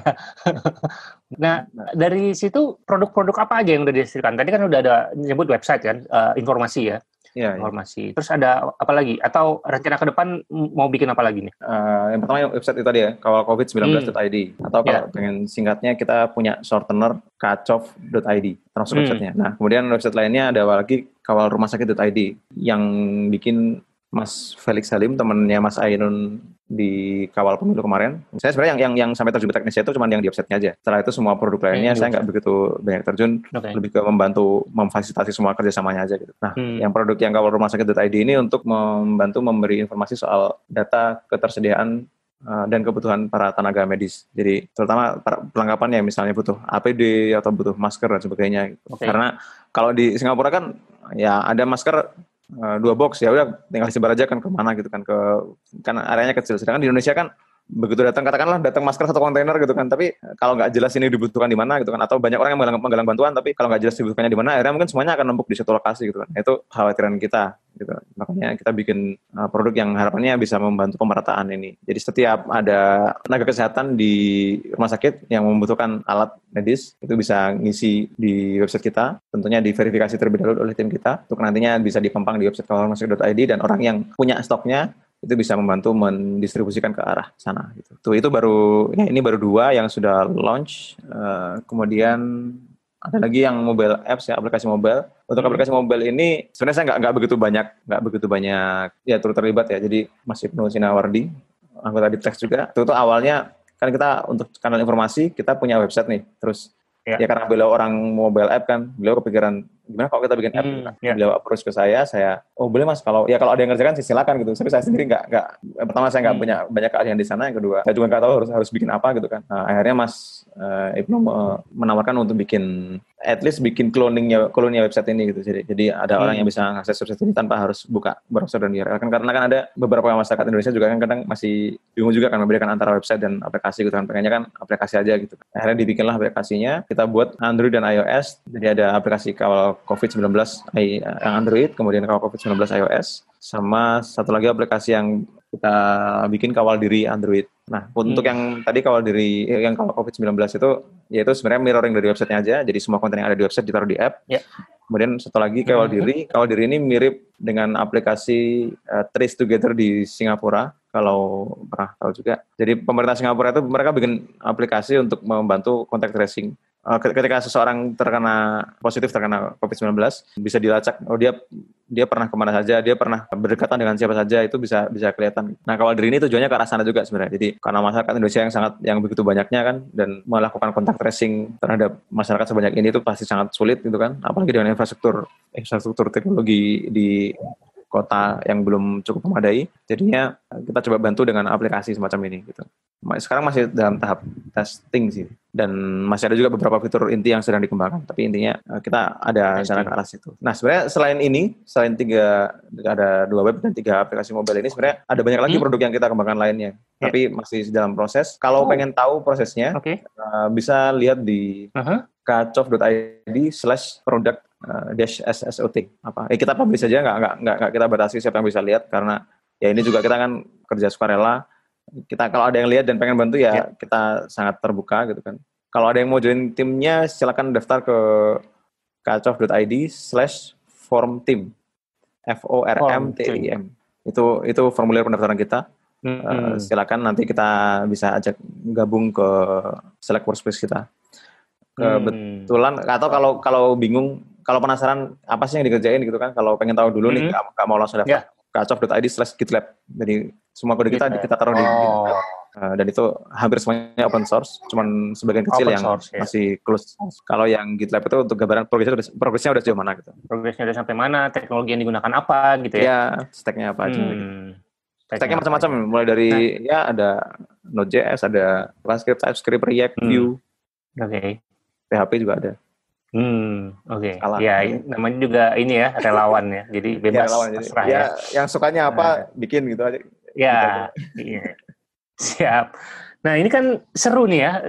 Nah, dari situ produk-produk apa aja yang udah dihasilkan? Tadi kan udah ada nyebut website kan, informasi ya. Iya, informasi. Iya. Terus ada apa lagi? Atau rencana ke depan mau bikin apa lagi nih? Yang pertama website itu tadi ya, kawalcovid19.id. Atau kalau pengen singkatnya kita punya shortener kacov.id, termasuk websitenya. Nah, kemudian website lainnya ada lagi kawalrumahsakit.id yang bikin Mas Felix Salim, temannya Mas Ainun di Kawal Pemilu kemarin. Saya sebenarnya yang sampai terjun teknisnya itu cuma yang di website-nya aja. Setelah itu semua produk lainnya saya nggak begitu banyak terjun, lebih ke membantu memfasilitasi semua kerjasamanya aja gitu. Nah, yang produk yang Kawal Rumah Sakit.id ini untuk membantu memberi informasi soal data ketersediaan dan kebutuhan para tenaga medis. Jadi terutama perlengkapannya, misalnya butuh APD atau butuh masker dan sebagainya. Karena kalau di Singapura kan ya ada masker 2 box, ya udah tinggal disebar aja kan kemana gitu kan, kan areanya kecil. Sedangkan di Indonesia kan begitu katakanlah datang masker 1 kontainer gitu kan, tapi kalau nggak jelas ini dibutuhkan di mana gitu kan, atau banyak orang yang menggalang bantuan tapi kalau nggak jelas dibutuhkannya di mana, akhirnya mungkin semuanya akan numpuk di satu lokasi gitu kan. Nah, itu khawatiran kita gitu. Makanya kita bikin produk yang harapannya bisa membantu pemerataan ini. Jadi setiap ada tenaga kesehatan di rumah sakit yang membutuhkan alat medis, itu bisa ngisi di website kita, tentunya diverifikasi terlebih dahulu oleh tim kita untuk nantinya bisa dipampang di website kawalrumahsakit.id, dan orang yang punya stoknya itu bisa membantu mendistribusikan ke arah sana gitu. Itu baru ya, ini baru 2 yang sudah launch. Kemudian ada lagi yang mobile apps ya, aplikasi mobile. Untuk aplikasi mobile ini sebenarnya saya nggak begitu banyak ya turut terlibat ya. Jadi Mas Ibnu Sinawardi, anggota Diptek juga. Itu awalnya kan kita untuk kanal informasi kita punya website nih. Terus ya karena beliau orang mobile app kan, beliau kepikiran gimana kalau kita bikin app gitu kan. Beliau approach ke saya oh boleh Mas, kalau ada yang ngerjakan sih silakan gitu. Tapi saya sendiri nggak pertama saya nggak punya banyak keahlian di sana, yang kedua saya juga nggak tahu harus bikin apa gitu kan. Nah, akhirnya Mas Ibnu menawarkan untuk at least bikin cloningnya website ini gitu. Jadi ada orang yang bisa mengakses website ini tanpa harus buka browser dan URL kan, karena kan ada beberapa masyarakat Indonesia juga kan kadang masih bingung juga kan membedakan antara website dan aplikasi gitu kan, pengennya kan aplikasi aja gitu. Akhirnya dibikinlah aplikasinya, kita buat Android dan iOS. Jadi ada aplikasi Kawal COVID-19 yang Android, kemudian Kawal COVID-19 iOS, sama satu lagi aplikasi yang kita bikin Kawal Diri Android. Nah, untuk yang tadi Kawal Diri, yang Kawal COVID-19 itu, yaitu sebenarnya mirroring dari websitenya aja, jadi semua konten yang ada di website ditaruh di app. Kemudian satu lagi Kawal Diri. Kawal Diri ini mirip dengan aplikasi Trace Together di Singapura, kalau pernah tahu juga. Jadi pemerintah Singapura itu mereka bikin aplikasi untuk membantu contact tracing. Ketika seseorang positif terkena COVID-19, bisa dilacak, dia pernah kemana saja, dia pernah berdekatan dengan siapa saja, itu bisa kelihatan. Nah, Kawal Diri ini tujuannya ke arah sana juga sebenarnya. Jadi karena masyarakat Indonesia yang begitu banyaknya kan, dan melakukan kontak tracing terhadap masyarakat sebanyak ini itu pasti sangat sulit gitu kan, apalagi dengan infrastruktur teknologi di kota yang belum cukup memadai. Jadinya kita coba bantu dengan aplikasi semacam ini gitu. Sekarang masih dalam tahap testing sih, dan masih ada juga beberapa fitur inti yang sedang dikembangkan, tapi intinya kita ada rencana ke arah situ. Nah, sebenarnya selain 3 web dan 3 aplikasi mobile ini, sebenarnya ada banyak lagi produk yang kita kembangkan lainnya, tapi masih dalam proses. Kalau pengen tahu prosesnya, bisa lihat di kacov.id/product SSOT. Kita publish saja, nggak kita batasi siapa yang bisa lihat, karena ya ini juga kita kan kerja sukarela. Kita kalau ada yang lihat dan pengen bantu ya kita sangat terbuka gitu kan. Kalau ada yang mau join timnya, silakan daftar ke kacov.id/free Form Team. FORMTIM. Itu formulir pendaftaran kita. Silakan nanti kita bisa ajak gabung ke Select Workspace kita. Kebetulan atau kalau bingung, kalau penasaran apa sih yang dikerjain gitu kan, kalau pengen tahu dulu nih nggak mau langsung daftar ke acof.id/gitlab. Jadi semua kode kita taruh di GitLab. Dan itu hampir semuanya open source, cuman sebagian kecil yang masih closed. Kalau yang GitLab itu untuk gambaran progresnya udah sejauh mana gitu. Progresnya udah sampai mana, teknologi yang digunakan apa gitu ya. Ya, stack-nya apa aja gitu. Stack-nya macam-macam, mulai dari ada Node.js, ada JavaScript, TypeScript, React, Vue. PHP juga ada. Ya, namanya juga ini ya, relawan ya. Jadi bebas terserah ya. Yang sukanya apa bikin gitu aja. Ya, iya. Siap. Nah, ini kan seru nih ya,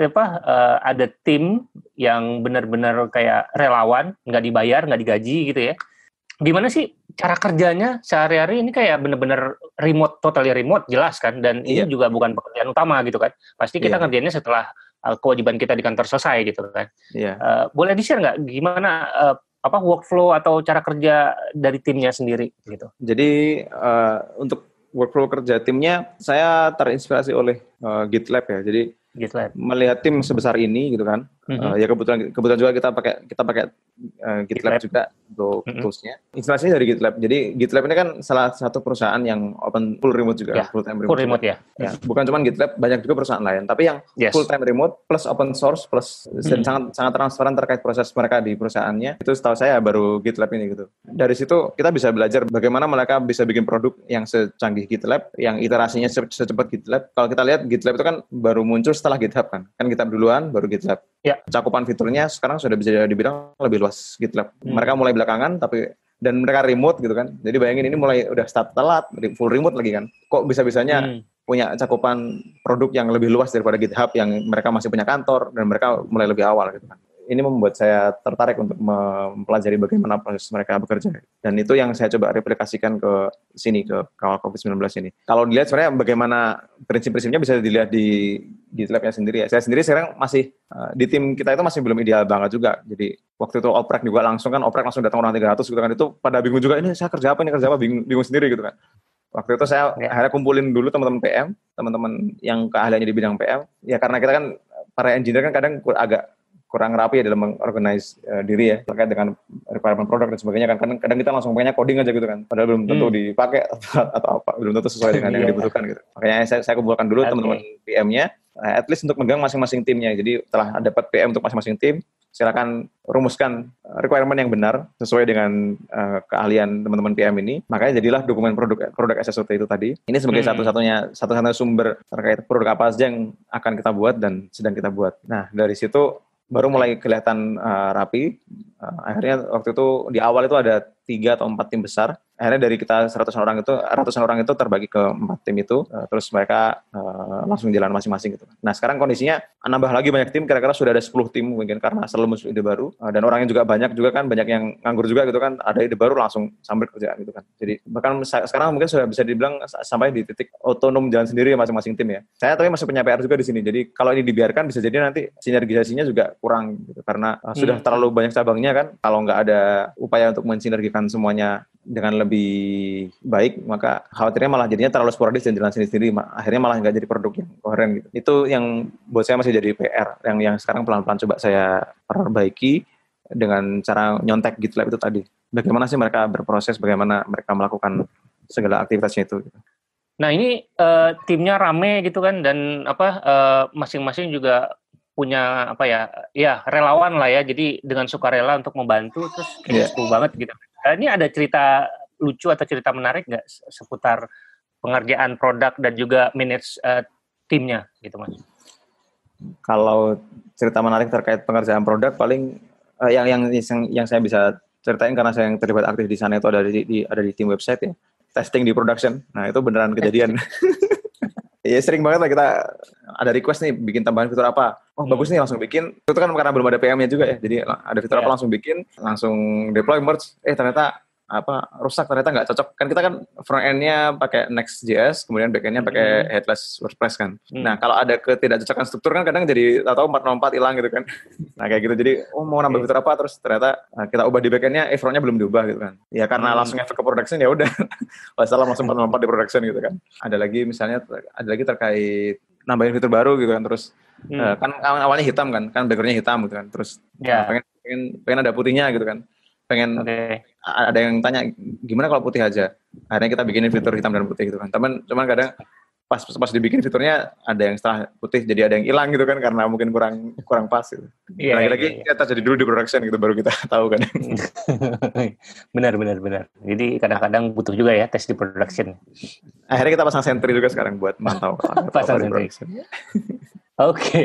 ada tim yang benar-benar kayak relawan, nggak dibayar, nggak digaji gitu ya. Gimana sih cara kerjanya sehari-hari ini kayak benar-benar remote, totally remote, jelas kan? Dan ini juga bukan pekerjaan utama gitu kan. Pasti kita kerjanya setelah kewajiban kita di kantor selesai gitu kan. Boleh di-share nggak gimana workflow atau cara kerja dari timnya sendiri gitu? Jadi untuk workflow kerja timnya, saya terinspirasi oleh GitLab ya. Jadi GitLab. Melihat tim sebesar ini gitu kan, ya kebetulan juga kita pakai GitLab juga untuk tools-nya. Inspirasinya dari GitLab. Jadi GitLab ini kan salah satu perusahaan yang full remote juga, full time remote. Full remote ya. Bukan cuma GitLab, banyak juga perusahaan lain. Tapi yang full time remote plus open source plus sangat transparan terkait proses mereka di perusahaannya. Itu setahu saya baru GitLab ini gitu. Dari situ kita bisa belajar bagaimana mereka bisa bikin produk yang secanggih GitLab, yang iterasinya secepat GitLab. Kalau kita lihat GitLab itu kan baru muncul setelah GitHub kan GitHub duluan baru GitLab. Cakupan fiturnya sekarang sudah bisa dibilang lebih luas GitLab. Mereka mulai belakangan dan mereka remote gitu kan. Jadi bayangin ini mulai udah start telat, full remote lagi kan. Kok bisa-bisanya punya cakupan produk yang lebih luas daripada GitHub yang mereka masih punya kantor dan mereka mulai lebih awal gitu kan. Ini membuat saya tertarik untuk mempelajari bagaimana proses mereka bekerja. Dan itu yang saya coba replikasikan ke sini, ke kawal COVID-19 ini. Kalau dilihat sebenarnya bagaimana prinsip-prinsipnya bisa dilihat di GitLab-nya sendiri ya. Saya sendiri sekarang masih, di tim kita itu masih belum ideal banget juga. Jadi waktu itu oprek juga langsung datang orang 300 gitu kan. Itu pada bingung juga, ini saya kerja apa, bingung sendiri gitu kan. Waktu itu saya akhirnya kumpulin dulu teman-teman PM, teman-teman yang keahliannya di bidang PM. Ya karena kita kan, para engineer kan kadang agak kurang rapi ya dalam mengorganize diri ya terkait dengan requirement produk dan sebagainya kan. Kadang kita langsung pengennya coding aja gitu kan, padahal belum tentu dipakai atau apa, belum tentu sesuai dengan yang dibutuhkan gitu. Makanya saya kumpulkan dulu teman-teman PM-nya, at least untuk megang masing-masing timnya. Jadi setelah dapat PM untuk masing-masing tim, silakan rumuskan requirement yang benar sesuai dengan keahlian teman-teman PM ini. Makanya jadilah dokumen produk SSOT itu tadi. Ini sebagai satu-satunya sumber terkait produk apa saja yang akan kita buat dan sedang kita buat. Nah, dari situ baru mulai kelihatan rapi. Akhirnya waktu itu di awal itu ada 3 atau 4 tim besar. Akhirnya dari kita ratusan orang itu terbagi ke 4 tim itu, terus mereka langsung jalan masing-masing gitu. Nah sekarang kondisinya nambah lagi banyak tim, kira-kira sudah ada 10 tim mungkin karena selalu muncul ide baru, dan orangnya juga banyak yang nganggur juga gitu kan, ada ide baru langsung sambil kerjaan gitu kan. Jadi bahkan sekarang mungkin sudah bisa dibilang sampai di titik otonom jalan sendiri masing-masing tim ya. Saya tapi masih punya PR juga di sini, jadi kalau ini dibiarkan bisa jadi nanti sinergisasinya juga kurang gitu, karena sudah terlalu banyak cabangnya kan. Kalau nggak ada upaya untuk mensinergikan semuanya dengan lebih baik, maka khawatirnya malah jadinya terlalu sporadis dan jalan sendiri-sendiri, akhirnya malah nggak jadi produk yang koheren gitu. Itu yang buat saya masih jadi PR, yang sekarang pelan-pelan coba saya perbaiki dengan cara nyontek GitLab itu tadi. Bagaimana sih mereka berproses, bagaimana mereka melakukan segala aktivitasnya itu. Nah ini timnya rame gitu kan, dan masing-masing juga punya relawan lah ya, jadi dengan sukarela untuk membantu, terus seru banget gitu. Ini ada cerita lucu atau cerita menarik nggak seputar pengerjaan produk dan juga manage timnya gitu Mas? Kalau cerita menarik terkait pengerjaan produk paling yang saya bisa ceritain karena saya yang terlibat aktif di sana itu ada di tim website ya, testing di production. Nah itu beneran kejadian. Ya sering banget lah kita ada request nih bikin tambahan fitur apa. Oh bagus nih, langsung bikin. Itu kan karena belum ada PM-nya juga ya. Jadi ada fitur apa langsung bikin, langsung deploy, merge. Ternyata rusak, ternyata nggak cocok. Kan kita kan front end-nya pakai Next.js, kemudian back end-nya pakai headless WordPress kan. Nah, kalau ada ketidakcocokan struktur kan kadang jadi tahu 404 hilang gitu kan. Nah, kayak gitu. Jadi, mau nambah fitur apa, terus ternyata kita ubah di back end-nya, front-nya belum diubah gitu kan. Ya karena langsung efek ke production, ya udah. Masalah langsung 404 di production gitu kan. Ada lagi misalnya, terkait nambahin fitur baru gitu kan, terus kan awalnya hitam kan background-nya hitam gitu kan. Terus pengen ada putihnya gitu kan. Pengen ada yang tanya gimana kalau putih aja, akhirnya kita bikinin fitur hitam dan putih gitu kan. Cuman kadang pas dibikin fiturnya ada yang setelah putih jadi ada yang hilang gitu kan, karena mungkin kurang pas gitu. Lagi-lagi kita jadi dulu di production gitu baru kita tahu kan. Benar. Jadi kadang-kadang butuh juga ya tes di production. Akhirnya kita pasang sentry juga sekarang buat mantau pasang sentry. Oke.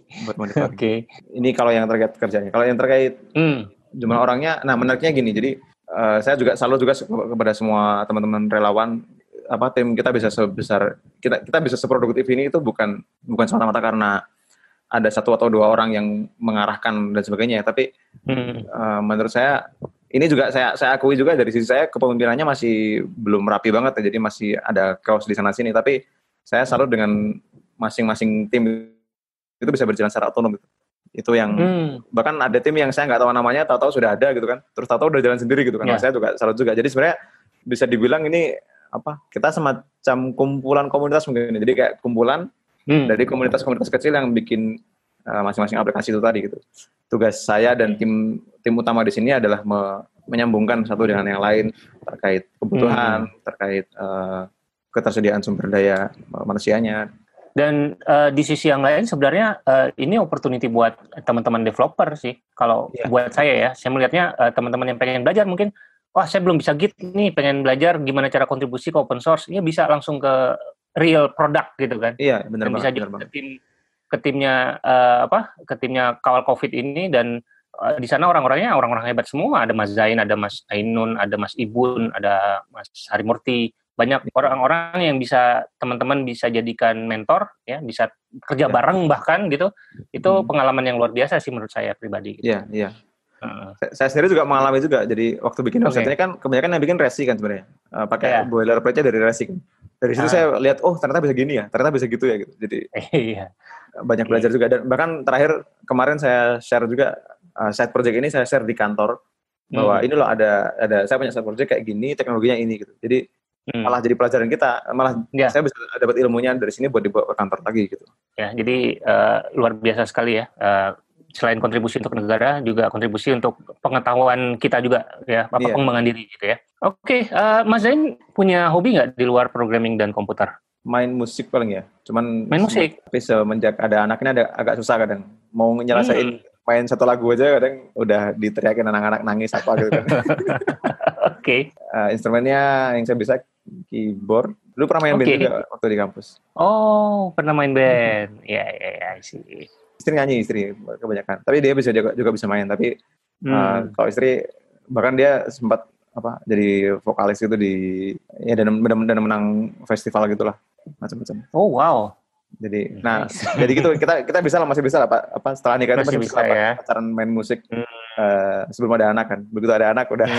Ini kalau yang terkait kerjanya. Kalau yang terkait jumlah orangnya, nah menariknya gini, jadi saya juga salut juga kepada semua teman-teman relawan, tim kita bisa sebesar, kita bisa seproduktif ini itu bukan semata-mata karena ada satu atau dua orang yang mengarahkan dan sebagainya, tapi menurut saya, ini juga saya akui juga dari sisi saya, kepemimpinannya masih belum rapi banget ya, jadi masih ada chaos di sana-sini, tapi saya salut dengan masing-masing tim itu bisa berjalan secara otonom gitu. Itu yang bahkan ada tim yang saya nggak tahu namanya, tahu-tahu sudah ada gitu kan, terus tahu-tahu udah jalan sendiri gitu kan. Saya juga salut juga. Jadi sebenarnya bisa dibilang ini kita semacam kumpulan komunitas mungkin, jadi kayak kumpulan dari komunitas-komunitas kecil yang bikin masing-masing aplikasi itu tadi gitu. Tugas saya dan tim utama di sini adalah menyambungkan satu dengan yang lain terkait kebutuhan, terkait ketersediaan sumber daya manusianya. Dan di sisi yang lain sebenarnya ini opportunity buat teman-teman developer sih. Kalau buat saya melihatnya teman-teman yang pengen belajar mungkin, saya belum bisa Git nih, pengen belajar gimana cara kontribusi ke open source, ya bisa langsung ke real product gitu kan. Iya, benar banget. Bisa ke timnya kawal COVID ini, dan di sana orang-orangnya orang-orang hebat semua. Ada Mas Zain, ada Mas Ainun, ada Mas Ibun, ada Mas Harimurti. Banyak orang-orang yang bisa teman-teman bisa jadikan mentor, ya, bisa kerja bareng bahkan gitu. Itu pengalaman yang luar biasa sih menurut saya pribadi. Gitu. Iya. Saya sendiri juga mengalami juga. Jadi waktu bikin website-nya kan kebanyakan yang bikin Resi kan sebenarnya. Pakai boilerplate-nya dari Resi kan. Dari situ saya lihat, ternyata bisa gini ya, ternyata bisa gitu ya gitu. Jadi banyak belajar juga. Dan bahkan terakhir kemarin saya share juga side project ini, saya share di kantor bahwa ini loh ada saya punya side project kayak gini, teknologinya ini gitu. Jadi malah jadi pelajaran kita, malah saya bisa dapat ilmunya dari sini buat dibawa ke kantor lagi gitu. Ya, jadi luar biasa sekali ya. Selain kontribusi untuk negara, juga kontribusi untuk pengetahuan kita juga ya, pengembangan diri gitu ya. Oke, Mas Zain punya hobi nggak di luar programming dan komputer? Main musik paling ya. Cuman main musik. Tapi semenjak ada anaknya agak susah kadang. Mau nyelesain main satu lagu aja kadang udah diteriakin anak-anak nangis apa gitu kan. Oke. Instrumennya yang saya bisa keyboard. Dulu pernah main band juga waktu di kampus. Oh, pernah main band. Ya sih. Istri nyanyi, kebanyakan. Tapi dia juga bisa main. Tapi kalau istri, bahkan dia sempat jadi vokalis gitu dan menang festival gitulah, macam-macam. Oh wow. Jadi, jadi gitu kita bisa lah, masih bisa lah Pak. Setelah nikah itu masih bisa ya. Pacaran main musik sebelum ada anak kan. Begitu ada anak udah.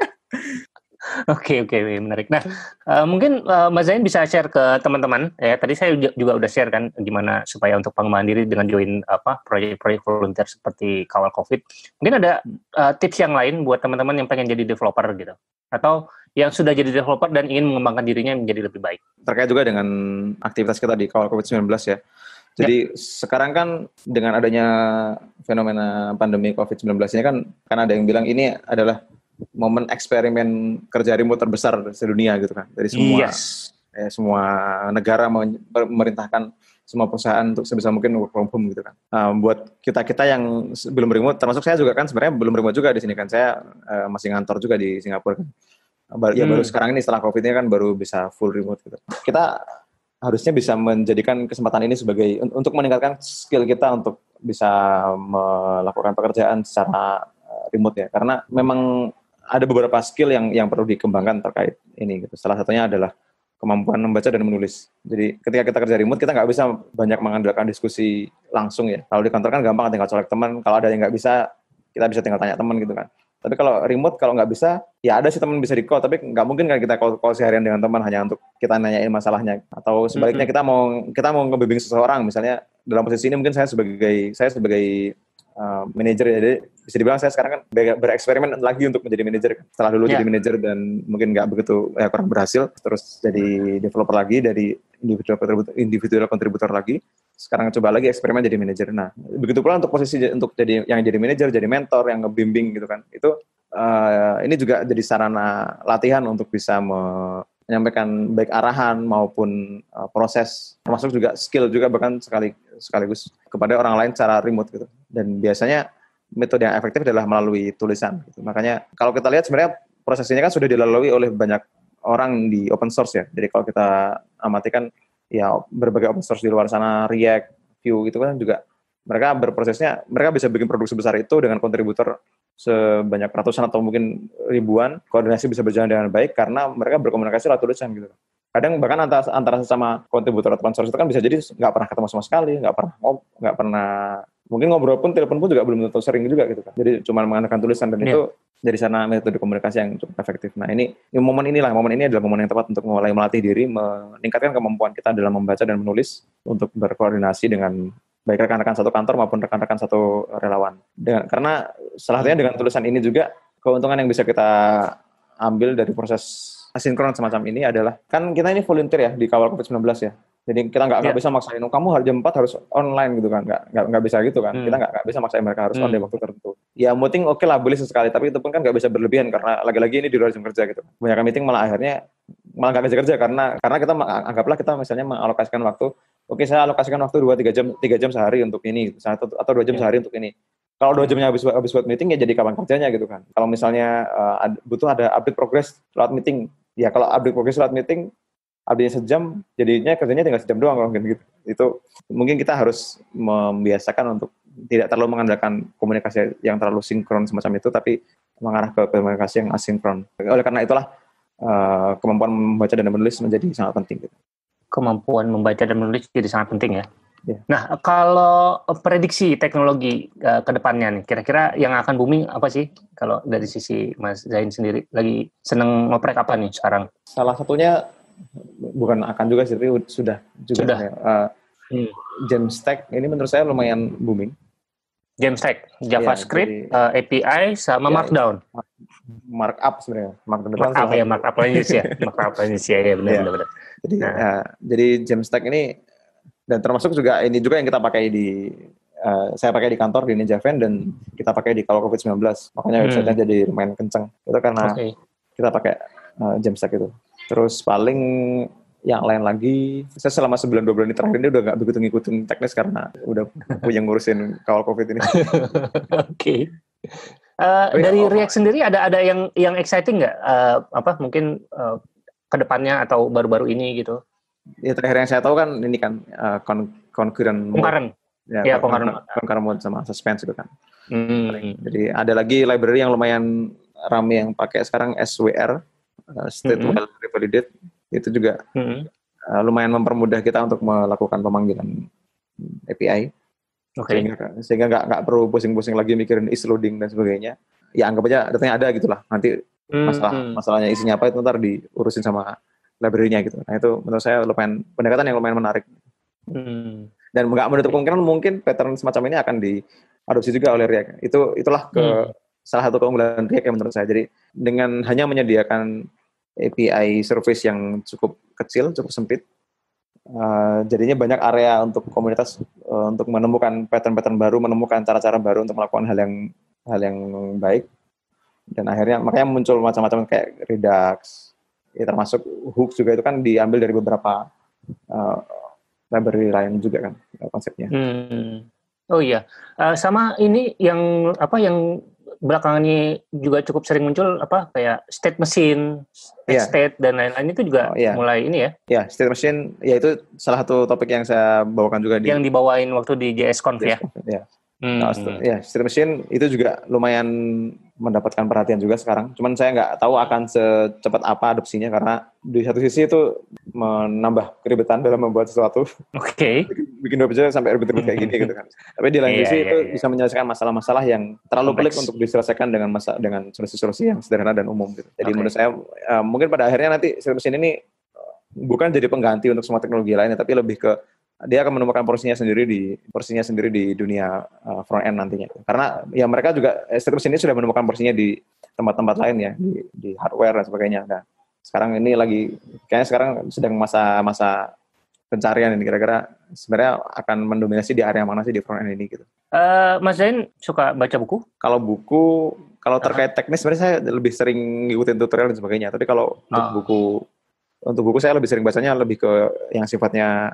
Oke, menarik. Nah, mungkin Mas Zain bisa share ke teman-teman. Ya, tadi saya juga udah share kan gimana supaya untuk pengembangan diri dengan join proyek-proyek volunteer seperti kawal COVID. Mungkin ada tips yang lain buat teman-teman yang pengen jadi developer gitu, atau yang sudah jadi developer dan ingin mengembangkan dirinya menjadi lebih baik. Terkait juga dengan aktivitas kita di kawal COVID-19 ya. Jadi sekarang kan dengan adanya fenomena pandemi COVID-19 ini kan ada yang bilang ini adalah momen eksperimen kerja remote terbesar sedunia gitu kan. Dari semua negara memerintahkan semua perusahaan untuk sebisa mungkin work from home gitu kan. Buat kita yang belum remote, termasuk saya juga kan sebenarnya belum remote juga di sini kan. Saya masih ngantor juga di Singapura kan. Baru sekarang ini setelah COVID ini kan baru bisa full remote gitu. Kita harusnya bisa menjadikan kesempatan ini sebagai untuk meningkatkan skill kita untuk bisa melakukan pekerjaan secara remote ya. Karena memang ada beberapa skill yang perlu dikembangkan terkait ini gitu. Salah satunya adalah kemampuan membaca dan menulis. Jadi ketika kita kerja remote, kita nggak bisa banyak mengandalkan diskusi langsung ya. Kalau di kantor kan gampang, tinggal colek teman. Kalau ada yang nggak bisa, kita bisa tinggal tanya teman gitu kan. Tapi kalau remote, kalau nggak bisa, ya ada sih teman bisa di-call, tapi nggak mungkin kan kita call seharian dengan teman hanya untuk kita nanyain masalahnya. Atau sebaliknya kita mau ngebimbing seseorang, misalnya dalam posisi ini mungkin saya sebagai manajer ya, jadi bisa dibilang saya sekarang kan bereksperimen lagi untuk menjadi manajer. Setelah dulu jadi manajer dan mungkin nggak begitu kurang berhasil, terus jadi developer lagi, dari individual contributor lagi. Sekarang coba lagi eksperimen jadi manajer. Nah, begitu pula untuk posisi untuk jadi manajer, jadi mentor, yang ngebimbing gitu kan. Itu ini juga jadi sarana latihan untuk bisa menyampaikan baik arahan maupun proses, termasuk juga skill juga bahkan sekaligus kepada orang lain secara remote gitu. Dan biasanya metode yang efektif adalah melalui tulisan gitu. Makanya kalau kita lihat sebenarnya proses ini kan sudah dilalui oleh banyak orang di open source ya. Jadi kalau kita amati kan ya berbagai open source di luar sana, React, Vue gitu kan juga mereka berprosesnya, mereka bisa bikin produk sebesar itu dengan kontributor sebanyak ratusan atau mungkin ribuan, koordinasi bisa berjalan dengan baik karena mereka berkomunikasi lewat tulisan gitu. Kadang bahkan antara sesama kontributor open source itu kan bisa jadi nggak pernah ketemu sama sekali, nggak pernah mungkin ngobrol pun, telepon pun juga belum tentu sering juga gitu kan. Jadi cuma mengandalkan tulisan dan itu dari sana metode komunikasi yang cukup efektif. Nah ini momen ini adalah momen yang tepat untuk mulai melatih diri, meningkatkan kemampuan kita dalam membaca dan menulis untuk berkoordinasi dengan baik rekan-rekan satu kantor maupun rekan-rekan satu relawan. Karena salah satunya dengan tulisan ini juga keuntungan yang bisa kita ambil dari proses asinkron semacam ini adalah, kan kita ini volunteer ya di kawal COVID-19 ya. Jadi kita nggak bisa maksain, kamu jam 4 harus online gitu kan, nggak bisa gitu kan. Kita nggak bisa maksain mereka harus on di waktu tertentu. Ya meeting oke lah, boleh sesekali, tapi itu pun kan nggak bisa berlebihan karena lagi-lagi ini di luar jam kerja gitu. Banyak meeting malah akhirnya nggak bisa kerja karena kita anggaplah kita misalnya mengalokasikan waktu, oke saya alokasikan waktu 3 jam sehari untuk ini, atau 2 jam sehari untuk ini. Kalau 2 jamnya habis buat meeting ya jadi kapan kerjanya gitu kan. Kalau misalnya butuh ada update progress lewat meeting, ya kalau update progress lewat meeting, update-nya sejam, jadinya kerjanya tinggal sejam doang kalau gitu. Itu mungkin kita harus membiasakan untuk tidak terlalu mengandalkan komunikasi yang terlalu sinkron semacam itu, tapi mengarah ke komunikasi yang asinkron. Oleh karena itulah kemampuan membaca dan menulis menjadi sangat penting. Gitu. Kemampuan membaca dan menulis jadi sangat penting ya. Nah, kalau prediksi teknologi ke depannya nih, kira-kira yang akan booming apa sih? Kalau dari sisi Mas Zain sendiri, lagi seneng ngoprek apa nih sekarang? Salah satunya, bukan akan juga sih, tapi sudah. Jamstack ini menurut saya lumayan booming. Jamstack, JavaScript, API, sama Markdown. Markup sebenarnya. Markup language ya, benar. Jadi Jamstack ini, dan termasuk juga ini juga yang kita pakai saya pakai di kantor di Ninjavan dan kita pakai di kalau COVID-19. Makanya website-nya jadi lumayan kenceng. Itu karena kita pakai Jamstack itu. Terus paling yang lain lagi, saya selama sebulan 2 bulan ini terakhir ini udah nggak begitu ngikutin teknis karena udah punya ngurusin kawal COVID ini. Oke. Dari React sendiri ada yang exciting nggak? Mungkin kedepannya atau baru-baru ini gitu? Ya terakhir yang saya tahu kan ini kan concurrent mode. Concurrent mode sama suspense itu kan. Jadi ada lagi library yang lumayan ramai yang pakai sekarang, SWR, State Well Revalidate. Itu juga lumayan mempermudah kita untuk melakukan pemanggilan API. Sehingga nggak perlu pusing-pusing lagi mikirin is loading dan sebagainya. Ya anggap aja datanya ada gitulah. Nanti masalahnya isinya apa itu ntar diurusin sama library-nya gitu. Nah itu menurut saya pendekatan yang lumayan menarik. Dan nggak menutup kemungkinan mungkin pattern semacam ini akan diadopsi juga oleh React. Itulah salah satu keunggulan React yang menurut saya. Jadi dengan hanya menyediakan API service yang cukup kecil, cukup sempit, jadinya banyak area untuk komunitas untuk menemukan pattern-pattern baru, menemukan cara-cara baru untuk melakukan hal yang baik. Dan akhirnya makanya muncul macam-macam kayak Redux. Ya, termasuk hooks juga itu kan diambil dari beberapa library lain juga kan konsepnya. Oh iya, sama ini yang belakangan ini juga cukup sering muncul kayak state machine, state dan lain-lain itu juga mulai ini ya? Ya, state machine, ya itu salah satu topik yang saya bawakan juga yang dibawain waktu di JSConf ya. Nah, ya, Street Machine itu juga lumayan mendapatkan perhatian juga sekarang. Cuman saya nggak tahu akan secepat apa adopsinya karena di satu sisi itu menambah keribetan dalam membuat sesuatu. Oke. Bikin web aja sampai ribet-ribet kayak gini gitu kan. Tapi di lain sisi itu bisa menyelesaikan masalah-masalah yang terlalu pelik untuk diselesaikan dengan solusi-solusi yang sederhana dan umum gitu. Jadi menurut saya mungkin pada akhirnya nanti Street Machine ini bukan jadi pengganti untuk semua teknologi lainnya, tapi lebih ke dia akan menemukan porsinya sendiri di dunia front end nantinya. Karena ya mereka juga Street Machine ini sudah menemukan porsinya di tempat-tempat lain ya, di hardware dan sebagainya. Nah, sekarang ini kayaknya sekarang sedang masa pencarian ini, kira-kira sebenarnya akan mendominasi di area mana sih di front end ini gitu. Mas Zain suka baca buku? Kalau terkait teknis sebenarnya saya lebih sering ngikutin tutorial dan sebagainya. Tapi kalau untuk buku saya lebih sering bacanya lebih ke yang sifatnya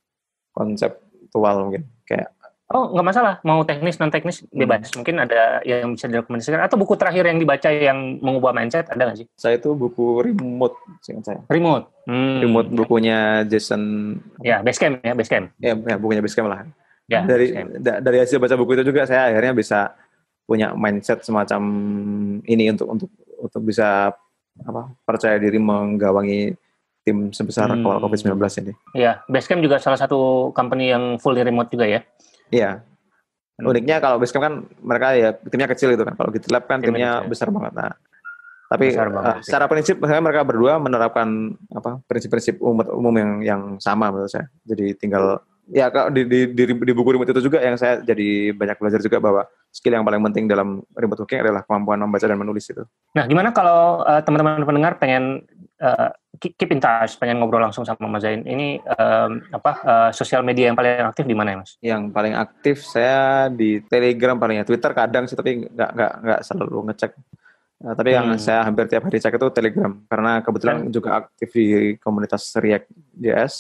konseptual mungkin kayak. Nggak masalah, mau teknis non teknis bebas. Mungkin ada yang bisa direkomendasikan atau buku terakhir yang dibaca yang mengubah mindset ada nggak sih? Saya itu buku Remote, seingat saya. Remote. Remote bukunya Jason. Ya, Basecamp. Ya bukunya Basecamp lah. Ya, dari hasil baca buku itu juga saya akhirnya bisa punya mindset semacam ini untuk bisa percaya diri menggawangi tim sebesar COVID-19 ini. Iya, Basecamp juga salah satu company yang fully remote juga ya. Iya. Uniknya kalau Basecamp kan mereka ya timnya kecil gitu kan. Kalau GitLab kan timnya besar banget. Nah, tapi secara prinsip mereka berdua menerapkan prinsip-prinsip umum yang sama menurut saya. Jadi tinggal ya di buku remote itu juga yang saya jadi banyak belajar juga bahwa skill yang paling penting dalam remote working adalah kemampuan membaca dan menulis itu. Nah, gimana kalau teman-teman pendengar pengen keep in touch, pengen ngobrol langsung sama Mas Zain? Ini sosial media yang paling aktif di mana ya, Mas? Yang paling aktif saya di Telegram palingnya. Twitter kadang sih, tapi nggak selalu ngecek. Tapi yang saya hampir tiap hari cek itu Telegram, karena kebetulan juga aktif di komunitas React.js.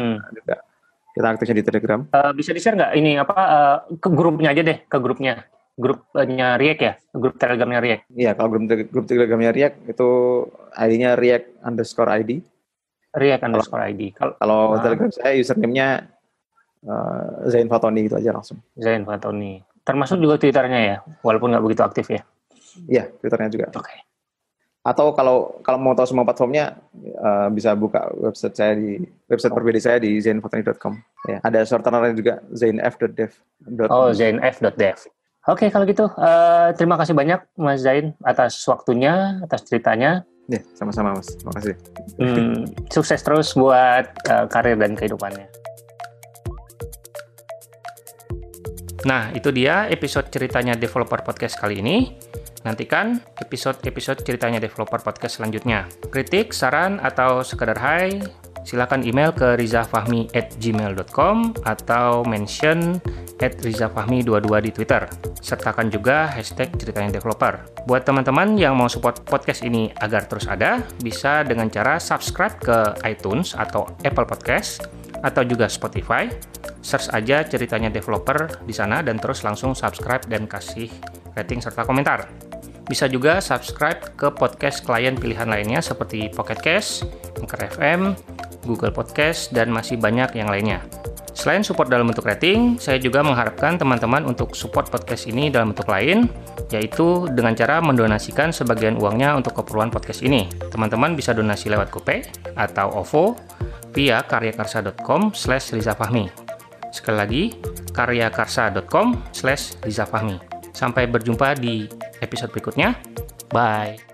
Kita aktifnya di Telegram. Bisa di-share nggak ini ke grupnya aja deh, ke grupnya React ya, grup Telegramnya React. Iya, kalau grup Telegramnya React itu ID-nya React_ID. React_ID. Kalau Telegram saya username-nya Zain Fatoni gitu aja langsung. Zain Fatoni. Termasuk juga Twitternya ya, walaupun nggak begitu aktif ya. Iya, Twitternya juga. Oke. Atau kalau mau tahu semua platformnya bisa buka website pribadi saya di zainfatoni.com. Ya, ada shortener juga zainf.dev. zainf.dev. Oke, kalau gitu terima kasih banyak Mas Zain atas waktunya, atas ceritanya. Ya, sama-sama Mas. Terima kasih. Sukses terus buat karir dan kehidupannya. Nah, itu dia episode ceritanya Developer Podcast kali ini. Nantikan episode ceritanya Developer Podcast selanjutnya. Kritik, saran, atau sekedar hai, silakan email ke rizafahmi@gmail.com atau mention @rizafahmi22 di Twitter. Sertakan juga hashtag ceritanya developer. Buat teman-teman yang mau support podcast ini agar terus ada, bisa dengan cara subscribe ke iTunes atau Apple Podcast atau juga Spotify. Search aja ceritanya developer di sana dan terus langsung subscribe dan kasih rating serta komentar. Bisa juga subscribe ke podcast klien pilihan lainnya seperti Pocket Cast, Anchor FM, Google Podcast, dan masih banyak yang lainnya. Selain support dalam bentuk rating, saya juga mengharapkan teman-teman untuk support podcast ini dalam bentuk lain, yaitu dengan cara mendonasikan sebagian uangnya untuk keperluan podcast ini. Teman-teman bisa donasi lewat GoPay atau OVO via karyakarsa.com/rizafahmi. Sekali lagi, karyakarsa.com/rizafahmi. Sampai berjumpa di episode berikutnya. Bye.